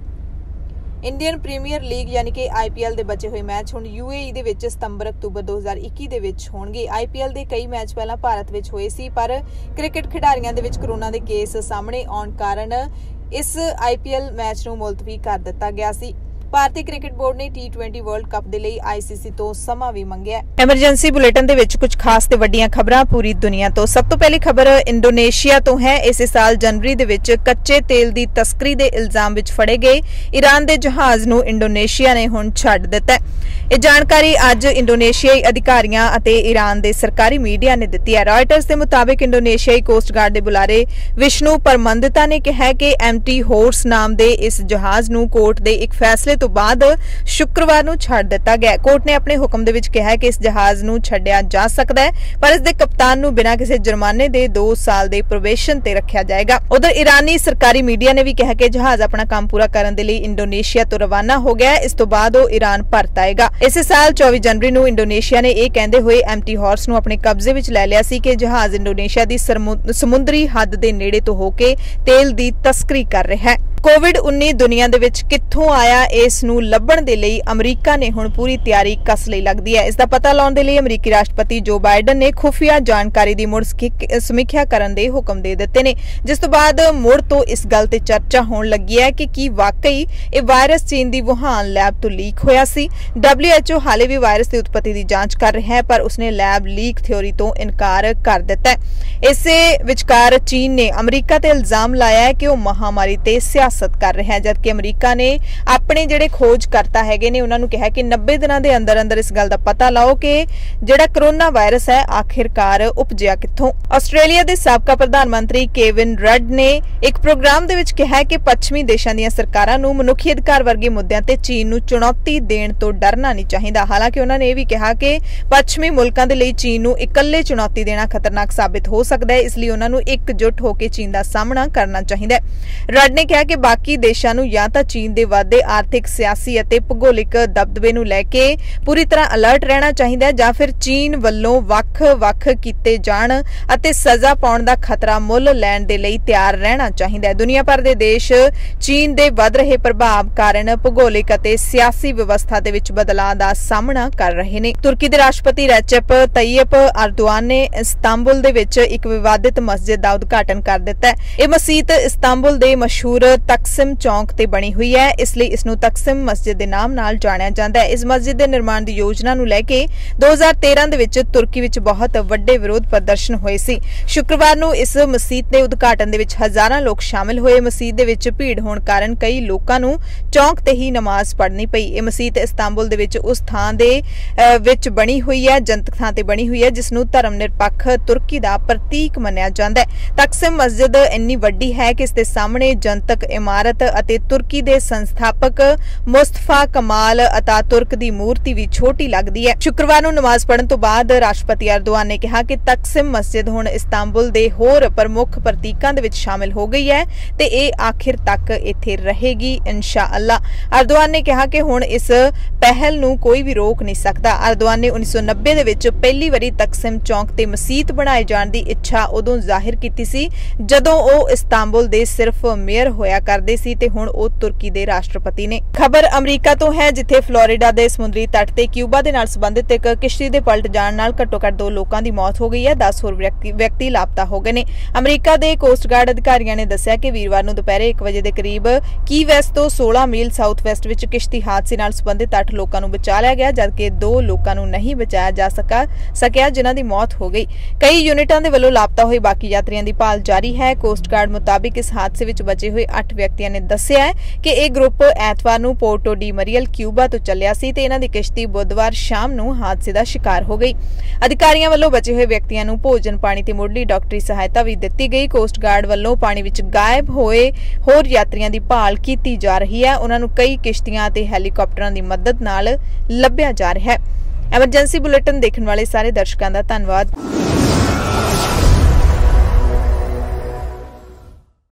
ਇੰਡੀਅਨ ਪ੍ਰੀਮੀਅਰ ਲੀਗ ਯਾਨੀ ਕਿ IPL ਦੇ ਬਚੇ ਹੋਏ ਮੈਚ ਹੁਣ UAE ਦੇ ਵਿੱਚ ਸਤੰਬਰ-ਅਕਤੂਬਰ 2021 ਦੇ ਵਿੱਚ ਹੋਣਗੇ। IPL ਦੇ ਕਈ ਮੈਚ ਪਹਿਲਾਂ ਭਾਰਤ ਵਿੱਚ ਹੋਏ ਸੀ ਪਰ ਕ੍ਰਿਕਟ ਖਿਡਾਰੀਆਂ ਦੇ ਵਿੱਚ ਕੋਰੋਨਾ ਦੇ ਕੇਸ ਸਾਹਮਣੇ ਆਉਣ ਕਾਰਨ ਇਸ IPL ਮੈਚ ਨੂੰ ਮੁਲਤਵੀ ਕਰ ਦਿੱਤਾ ਗਿਆ ਸੀ। ਭਾਰਤੀ ਕ੍ਰਿਕਟ ਬੋਰਡ ਨੇ T20 ਵਰਲਡ ਕੱਪ ਦੇ ਲਈ ICC ਤੋਂ ਸਮਾਂ ਵੀ ਮੰਗਿਆ। ਐਮਰਜੈਂਸੀ ਬੁਲੇਟਿਨ ਦੇ ਵਿੱਚ ਕੁਝ ਖਾਸ ਤੇ ਵੱਡੀਆਂ ਖਬਰਾਂ ਪੂਰੀ ਦੁਨੀਆ ਤੋਂ। ਸਭ ਤੋਂ ਪਹਿਲੀ ਖਬਰ ਇੰਡੋਨੇਸ਼ੀਆ ਤੋਂ ਹੈ। ਇਸੇ ਸਾਲ ਜਨਵਰੀ ਦੇ ਵਿੱਚ ਕੱਚੇ ਤੇਲ ਦੀ ਤਸਕਰੀ ਦੇ ਇਲਜ਼ਾਮ ਵਿੱਚ ਫੜੇ ਗਏ ਈਰਾਨ ਦੇ ਜਹਾਜ਼ ਨੂੰ ਇੰਡੋਨੇਸ਼ੀਆ ਨੇ ਹੁਣ ਛੱਡ ਦਿੱਤਾ ਹੈ। ਇਹ ਜਾਣਕਾਰੀ ਅੱਜ ਇੰਡੋਨੇਸ਼ੀਆਈ ਅਧਿਕਾਰੀਆਂ ਅਤੇ ਈਰਾਨ ਦੇ ਸਰਕਾਰੀ ਮੀਡੀਆ ਨੇ ਦਿੱਤੀ ਹੈ। ਰਾਇਟਰਸ ਦੇ ਮੁਤਾਬਿਕ ਇੰਡੋਨੇਸ਼ੀਆਈ ਕੋਸਟ ਗਾਰਡ ਦੇ ਬੁਲਾਰੇ ਵਿਸ਼ਨੂੰ ਪਰਮੰਦਤਾ ਨੇ ਕਿਹਾ ਕਿ MT ਹੋਰਸ ਨਾਮ ਦੇ ਇਸ ਜਹਾਜ਼ ਨੂੰ ਕੋਰਟ ਦੇ ਇੱਕ ਫੈਸਲੇ ਤੋਂ ਬਾਅਦ ਸ਼ੁੱਕਰਵਾਰ ਨੂੰ ਛੱਡ ਦਿੱਤਾ ਗਿਆ। ਕੋਰਟ ਨੇ ਆਪਣੇ ਹੁਕਮ ਦੇ ਵਿੱਚ ਕਿਹਾ ਹੈ ਕਿ ਇਸ ਜਹਾਜ਼ ਨੂੰ ਛੱਡਿਆ ਜਾ ਸਕਦਾ ਹੈ, ਪਰ ਇਸ ਦੇ ਕਪਤਾਨ ਨੂੰ ਬਿਨਾਂ ਕਿਸੇ ਜੁਰਮਾਨੇ ਦੇ 2 ਸਾਲ ਦੇ ਪ੍ਰੋਬੇਸ਼ਨ ਤੇ ਰੱਖਿਆ ਜਾਏਗਾ। ਉਧਰ ਈਰਾਨੀ ਸਰਕਾਰੀ ਮੀਡੀਆ ਨੇ ਵੀ ਕਿਹਾ ਕਿ ਜਹਾਜ਼ ਆਪਣਾ ਕੰਮ ਪੂਰਾ ਕਰਨ ਦੇ ਲਈ ਇੰਡੋਨੇਸ਼ੀਆ ਤੋਂ ਰਵਾਨਾ ਹੋ ਗਿਆ ਹੈ। ਇਸ ਤੋਂ ਬਾਅਦ ਉਹ ਈਰਾਨ ਪਰਤ ਆਏਗਾ। ਇਸੇ ਸਾਲ 24 ਜਨਵਰੀ ਨੂੰ ਇੰਡੋਨੇਸ਼ੀਆ ਨੇ ਇਹ ਕਹਿੰਦੇ ਹੋਏ ਐਮਟੀ ਹਾਰਸ ਨੂੰ ਆਪਣੇ ਕਬਜ਼ੇ ਵਿੱਚ ਲੈ ਲਿਆ ਸੀ ਕਿ ਜਹਾਜ਼ ਇੰਡੋਨੇਸ਼ੀਆ ਦੀ ਸਮੁੰਦਰੀ ਹੱਦ ਦੇ ਨੇੜੇ ਤੋਂ ਹੋ ਕੇ ਤੇਲ ਦੀ ਤਸਕਰੀ ਕਰ ਰਿਹਾ ਹੈ। ਕੋਵਿਡ-19 ਦੁਨੀਆ ਦੇ ਵਿੱਚ ਕਿੱਥੋਂ ਆਇਆ, ਇਸ ਨੂੰ ਲੱਭਣ ਦੇ ਲਈ ਅਮਰੀਕਾ ਨੇ ਹੁਣ ਪੂਰੀ ਤਿਆਰੀ ਕਸ ਲਈ ਲੱਗਦੀ ਹੈ। ਇਸ ਦਾ ਪਤਾ ਲਾਉਣ ਦੇ ਲਈ ਅਮਰੀਕੀ ਰਾਸ਼ਟਰਪਤੀ ਜੋ ਬਾਈਡਨ ਨੇ ਖੁਫੀਆ ਜਾਣਕਾਰੀ ਦੀ ਮੁੜ ਸਮੀਖਿਆ ਕਰਨ ਦੇ ਹੁਕਮ ਦੇ ਦਿੱਤੇ ਨੇ, ਜਿਸ ਤੋਂ ਬਾਅਦ ਮੁੜ ਤੋਂ ਇਸ ਗੱਲ ਤੇ ਚਰਚਾ ਹੋਣ ਲੱਗੀ ਹੈ ਕਿ ਕੀ ਵਾਕਈ ਇਹ ਵਾਇਰਸ ਚੀਨ ਦੀ ਵੁਹਾਨ ਲੈਬ ਤੋਂ ਲੀਕ ਹੋਇਆ ਸੀ। WHO ਹਾਲੇ ਵੀ ਵਾਇਰਸ ਦੀ ਉਤਪਤੀ ਦੀ ਜਾਂਚ ਕਰ ਰਿਹਾ ਹੈ, ਪਰ ਉਸਨੇ ਲੈਬ ਲੀਕ ਥਿਉਰੀ ਤੋਂ ਇਨਕਾਰ ਕਰ ਦਿੱਤਾ ਹੈ। ਇਸੇ ਵਿਚਕਾਰ ਚੀਨ ਨੇ ਅਮਰੀਕਾ ਤੇ ਇਲਜ਼ਾਮ ਲਾਇਆ ਹੈ ਕਿ ਉਹ ਮਹਾਮਾਰੀ ਤੇ ਸਿਆਸਤ ਕਰ ਰਿਹਾ ਹੈ, ਜਦਕਿ ਅਮਰੀਕਾ ਨੇ ਆਪਣੇ ਜਿਹੜੇ ਖੋਜਕਰਤਾ ਹੈਗੇ ਨੇ ਉਹਨਾਂ ਨੂੰ ਕਿਹਾ ਕਿ 90 ਦਿਨਾਂ ਦੇ ਅੰਦਰ ਅੰਦਰ ਇਸ ਗੱਲ ਦਾ ਪਤਾ ਲਾਓ ਕਿ ਜਿਹੜਾ ਕਰੋਨਾ ਵਾਇਰਸ ਹੈ ਆਖਿਰਕਾਰ ਉਪਜਿਆ ਕਿੱਥੋਂ। ਆਸਟ੍ਰੇਲੀਆ ਦੇ ਸਾਬਕਾ ਪ੍ਰਧਾਨ ਮੰਤਰੀ ਕੇਵਿਨ ਰਡ ਨੇ ਇੱਕ ਪ੍ਰੋਗਰਾਮ ਦੇ ਵਿੱਚ ਕਿਹਾ ਕਿ ਪੱਛਮੀ ਦੇਸ਼ਾਂ ਦੀਆਂ ਸਰਕਾਰਾਂ ਨੂੰ ਮਨੁੱਖੀ ਅਧਿਕਾਰ ਵਰਗੇ ਮੁੱਦਿਆਂ ਤੇ ਚੀਨ ਨੂੰ ਚੁਣੌਤੀ ਦੇਣ ਤੋਂ ਡਰਨਾ ਨਹੀਂ ਚਾਹੀਦਾ। ਹਾਲਾਂਕਿ ਉਹਨਾਂ ਨੇ ਇਹ ਵੀ ਕਿਹਾ ਕਿ ਪੱਛਮੀ ਮੁਲਕਾਂ ਦੇ ਲਈ ਚੀਨ ਨੂੰ ਇਕੱਲੇ ਚੁਣੌਤੀ ਦੇਣਾ ਖਤਰਨਾਕ ਸਾਬਿਤ ਹੋ ਸਕਦਾ ਹੈ, ਇਸ ਲਈ ਉਹਨਾਂ ਨੂੰ ਇਕਜੁੱਟ ਹੋ ਕੇ ਚੀਨ ਦਾ ਸਾਹਮਣਾ ਕਰਨਾ ਚਾਹੀਦਾ ਹੈ। ਰਡ ਨੇ ਕਿਹਾ ਕਿ ਬਾਕੀ ਦੇਸ਼ਾਂ ਨੂੰ ਜਾਂ ਤਾਂ ਚੀਨ ਦੇ ਵਾਧੇ ਆਰਥਿਕ, ਸਿਆਸੀ ਅਤੇ ਭੂਗੋਲਿਕ ਦਬਦਬੇ ਨੂੰ ਲੈ ਕੇ ਪੂਰੀ ਤਰ੍ਹਾਂ ਅਲਰਟ ਰਹਿਣਾ ਚਾਹੀਦਾ ਹੈ, ਜਾਂ ਫਿਰ ਚੀਨ ਵੱਲੋਂ ਵੱਖ-ਵੱਖ ਕੀਤੇ ਜਾਣ ਅਤੇ ਸਜ਼ਾ ਪਾਉਣ ਦਾ ਖਤਰਾ ਮੁੱਲ ਲੈਣ ਦੇ ਲਈ ਤਿਆਰ ਰਹਿਣਾ ਚਾਹੀਦਾ ਹੈ। ਦੁਨੀਆ ਭਰ ਦੇ ਦੇਸ਼ ਚੀਨ ਦੇ ਵੱਧ ਰਹੇ ਪ੍ਰਭਾਵ ਕਾਰਨ ਭੂਗੋਲਿਕ ਅਤੇ ਸਿਆਸੀ ਵਿਵਸਥਾ ਦੇ ਵਿੱਚ ਬਦਲਾਅ ਦਾ ਸਾਹਮਣਾ ਕਰ ਰਹੇ ਨੇ। ਤੁਰਕੀ ਦੇ ਰਾਸ਼ਟਰਪਤੀ ਰੈਚਪ ਤਈਅਪ ਅਰਦੋਆਨ ਨੇ ਇਸਤਾਂਬੁਲ ਦੇ ਵਿੱਚ ਇੱਕ ਵਿਵਾਦਿਤ ਮਸਜਿਦ ਦਾ ਉਦਘਾਟਨ ਕਰ ਦਿੱਤਾ ਹੈ। ਇਹ ਮਸਜਿਦ ਇਸਤਾਂਬੁਲ ਦੇ ਮਸ਼ਹੂਰ ਤਕਸਿਮ ਚੌਂਕ ਤੇ ਬਣੀ ਹੋਈ ਹੈ, ਇਸ ਲਈ ਇਸ ਨੂੰ ਤਕਸਿਮ ਮਸਜਿਦ ਦੇ ਨਾਮ ਨਾਲ ਜਾਣਿਆ ਜਾਂਦਾ ਹੈ। ਇਸ ਮਸਜਿਦ ਦੇ ਨਿਰਮਾਣ ਦੀ ਯੋਜਨਾ ਨੂੰ ਲੈ ਕੇ 2013 ਦੇ ਵਿੱਚ ਤੁਰਕੀ ਵਿੱਚ ਬਹੁਤ ਵੱਡੇ ਵਿਰੋਧ ਪ੍ਰਦਰਸ਼ਨ ਹੋਏ ਸੀ। ਸ਼ੁੱਕਰਵਾਰ ਨੂੰ ਇਸ ਮਸਜਿਦ ਦੇ ਉਦਘਾਟਨ ਦੇ ਵਿੱਚ ਹਜ਼ਾਰਾਂ ਲੋਕ ਸ਼ਾਮਿਲ ਹੋਏ। ਮਸਜਿਦ ਦੇ ਵਿੱਚ ਭੀੜ ਹੋਣ ਕਾਰਨ ਕਈ ਲੋਕਾਂ ਨੂੰ ਚੌਂਕ ਤੇ ਹੀ ਨਮਾਜ਼ ਪੜ੍ਹਨੀ ਪਈ। ਇਹ ਮਸਜਿਦ ਇਸਤਾਂਬੁਲ ਦੇ ਵਿੱਚ ਉਸ ਥਾਂ ਦੇ ਵਿੱਚ ਬਣੀ ਹੋਈ ਹੈ, ਜਨਤਕ ਥਾਂ ਤੇ ਬਣੀ ਹੋਈ ਹੈ, ਜਿਸ ਨੂੰ ਧਰਮ ਨਿਰਪੱਖ ਤੁਰਕੀ ਦਾ ਪ੍ਰਤੀਕ ਮੰਨਿਆ ਜਾਂਦਾ ਹੈ। ਤਕਸਿਮ ਮਸਜਿਦ ਇੰਨੀ ਵੱਡੀ ਹੈ ਕਿ ਇਸ ਦੇ ਸਾਹਮਣੇ ਜਨਤਕ ਇਮਾਰਤ ਅਤੇ ਤੁਰਕੀ ਦੇ ਸੰਸਥਾਪਕ ਮੁਸਤਫਾ ਕਮਾਲ ਅਤਾਤੁਰਕ ਦੀ ਮੂਰਤੀ ਵੀ ਛੋਟੀ ਲੱਗਦੀ ਹੈ। ਸ਼ੁੱਕਰਵਾਰ ਨੂੰ ਨਮਾਜ਼ ਪੜ੍ਹਨ ਤੋਂ ਬਾਅਦ ਰਾਸ਼ਟਰਪਤੀ ਅਰਦੋਆਨ ਨੇ ਕਿਹਾ ਕਿ ਤਕਸਿਮ ਮਸਜਿਦ ਹੁਣ ਇਸਤਾਂਬੁਲ ਦੇ ਹੋਰ ਪ੍ਰਮੁੱਖ ਪ੍ਰਤੀਕਾਂ ਦੇ ਵਿੱਚ ਸ਼ਾਮਿਲ ਹੋ ਗਈ ਹੈ ਤੇ ਇਹ ਆਖਿਰ ਤੱਕ ਇੱਥੇ ਰਹੇਗੀ ਇਨਸ਼ਾਅੱਲਾ। ਅਰਦੋਆਨ ਨੇ ਕਿਹਾ ਕਿ ਹੁਣ ਇਸ ਪਹਿਲ ਨੂੰ ਕੋਈ ਵੀ ਰੋਕ ਨਹੀਂ ਸਕਦਾ। ਅਰਦੋਆਨ ਨੇ 1990 ਦੇ ਵਿੱਚ ਪਹਿਲੀ ਵਾਰੀ ਤਕਸਿਮ ਚੌਂਕ ਤੇ ਮਸਜਿਦ ਬਣਾਏ ਜਾਣ ਦੀ ਇੱਛਾ ਉਦੋਂ ਜ਼ਾਹਿਰ ਕੀਤੀ ਸੀ ਜਦੋਂ ਉਹ ਇਸਤਾਂਬੁਲ ਦੇ ਸਿਰਫ ਮੇਅਰ ਹੋਇਆ ਕਰਦੇ ਸੀ ਤੇ ਹੁਣ ਉਹ ਤੁਰਕੀ ਦੇ ਰਾਸ਼ਟਰਪਤੀ ਨੇ। ਖਬਰ ਅਮਰੀਕਾ ਤੋਂ ਹੈ, ਜਿੱਥੇ ਫਲੋਰੀਡਾ ਦੇ ਸਮੁੰਦਰੀ ਤੱਟ ਤੇ ਕਿਊਬਾ ਦੇ ਨਾਲ ਸੰਬੰਧਿਤ ਇੱਕ ਕਿਸ਼ਤੀ ਦੇ ਪਲਟ ਜਾਣ ਨਾਲ ਘੱਟੋ-ਘੱਟ 2 ਲੋਕਾਂ ਦੀ ਮੌਤ ਹੋ ਗਈ ਹੈ। 10 ਹੋਰ ਵਿਅਕਤੀ ਲਾਪਤਾ ਹੋ ਗਏ ਨੇ। ਅਮਰੀਕਾ ਦੇ ਕੋਸਟ ਗਾਰਡ ਅਧਿਕਾਰੀਆਂ ਨੇ ਦੱਸਿਆ ਕਿ ਵੀਰਵਾਰ ਨੂੰ ਦੁਪਹਿਰੇ 1 ਵਜੇ ਦੇ ਕਰੀਬ ਕੀ ਵੈਸਟ ਤੋਂ 16 ਮੀਲ ਸਾਊਥ ਵੈਸਟ ਵਿੱਚ ਕਿਸ਼ਤੀ ਹਾਦਸੇ ਨਾਲ ਸੰਬੰਧਿਤ 8 ਲੋਕਾਂ ਨੂੰ ਬਚਾ ਲਿਆ ਗਿਆ, ਜਦਕਿ 2 ਲੋਕਾਂ ਨੂੰ ਨਹੀਂ ਬਚਾਇਆ ਜਾ ਸਕਿਆ ਜਿਨ੍ਹਾਂ ਦੀ ਮੌਤ ਹੋ ਗਈ। ਕਈ ਯੂਨਿਟਾਂ ਦੇ ਵੱਲੋਂ ਲਾਪਤਾ ਹੋਏ ਬਾਕੀ ਯਾਤਰੀਆਂ ਦੀ ਭਾਲ ਜਾਰੀ ਹੈ। ਕੋਸਟ ਗਾਰਡ ਮੁਤਾਬਿਕ ਇਸ ਹਾਦਸੇ ਵਿੱਚ ਬਚੇ ਹੋਏ 8 ਵਿਅਕਤੀਆਂ ਨੇ ਦੱਸਿਆ ਹੈ ਕਿ ਇਹ ਗਰੁੱਪ ਐਤਵਾਰ ਨੂੰ ਪੋਰਟੋ ਡੀ ਮਰੀਅਲ ਕਿਊਬਾ ਤੋਂ ਚੱਲਿਆ ਸੀ ਤੇ ਇਹਨਾਂ ਦੀ ਕਿਸ਼ਤੀ ਬੁੱਧਵਾਰ ਸ਼ਾਮ ਨੂੰ ਹਾਦਸੇ ਦਾ ਸ਼ਿਕਾਰ ਹੋ ਗਈ। ਅਧਿਕਾਰੀਆਂ ਵੱਲੋਂ ਬਚੇ ਹੋਏ ਵਿਅਕਤੀਆਂ ਨੂੰ ਭੋਜਨ, ਪਾਣੀ ਤੇ ਮੁੱਢਲੀ ਡਾਕਟਰੀ ਸਹਾਇਤਾ ਵੀ ਦਿੱਤੀ ਗਈ। ਕੋਸਟ ਗਾਰਡ ਵੱਲੋਂ ਪਾਣੀ ਵਿੱਚ ਗਾਇਬ ਹੋਏ ਹੋਰ ਯਾਤਰੀਆਂ ਦੀ ਭਾਲ ਕੀਤੀ ਜਾ ਰਹੀ ਹੈ। ਉਹਨਾਂ ਨੂੰ ਕਈ ਕਿਸ਼ਤੀਆਂ ਅਤੇ ਹੈਲੀਕਾਪਟਰਾਂ ਦੀ ਮਦਦ ਨਾਲ ਲੱਭਿਆ ਜਾ ਰਿਹਾ ਹੈ। ਐਮਰਜੈਂਸੀ ਬੁਲੇਟਿਨ ਦੇਖਣ ਵਾਲੇ ਸਾਰੇ ਦਰਸ਼ਕਾਂ ਦਾ ਧੰਨਵਾਦ।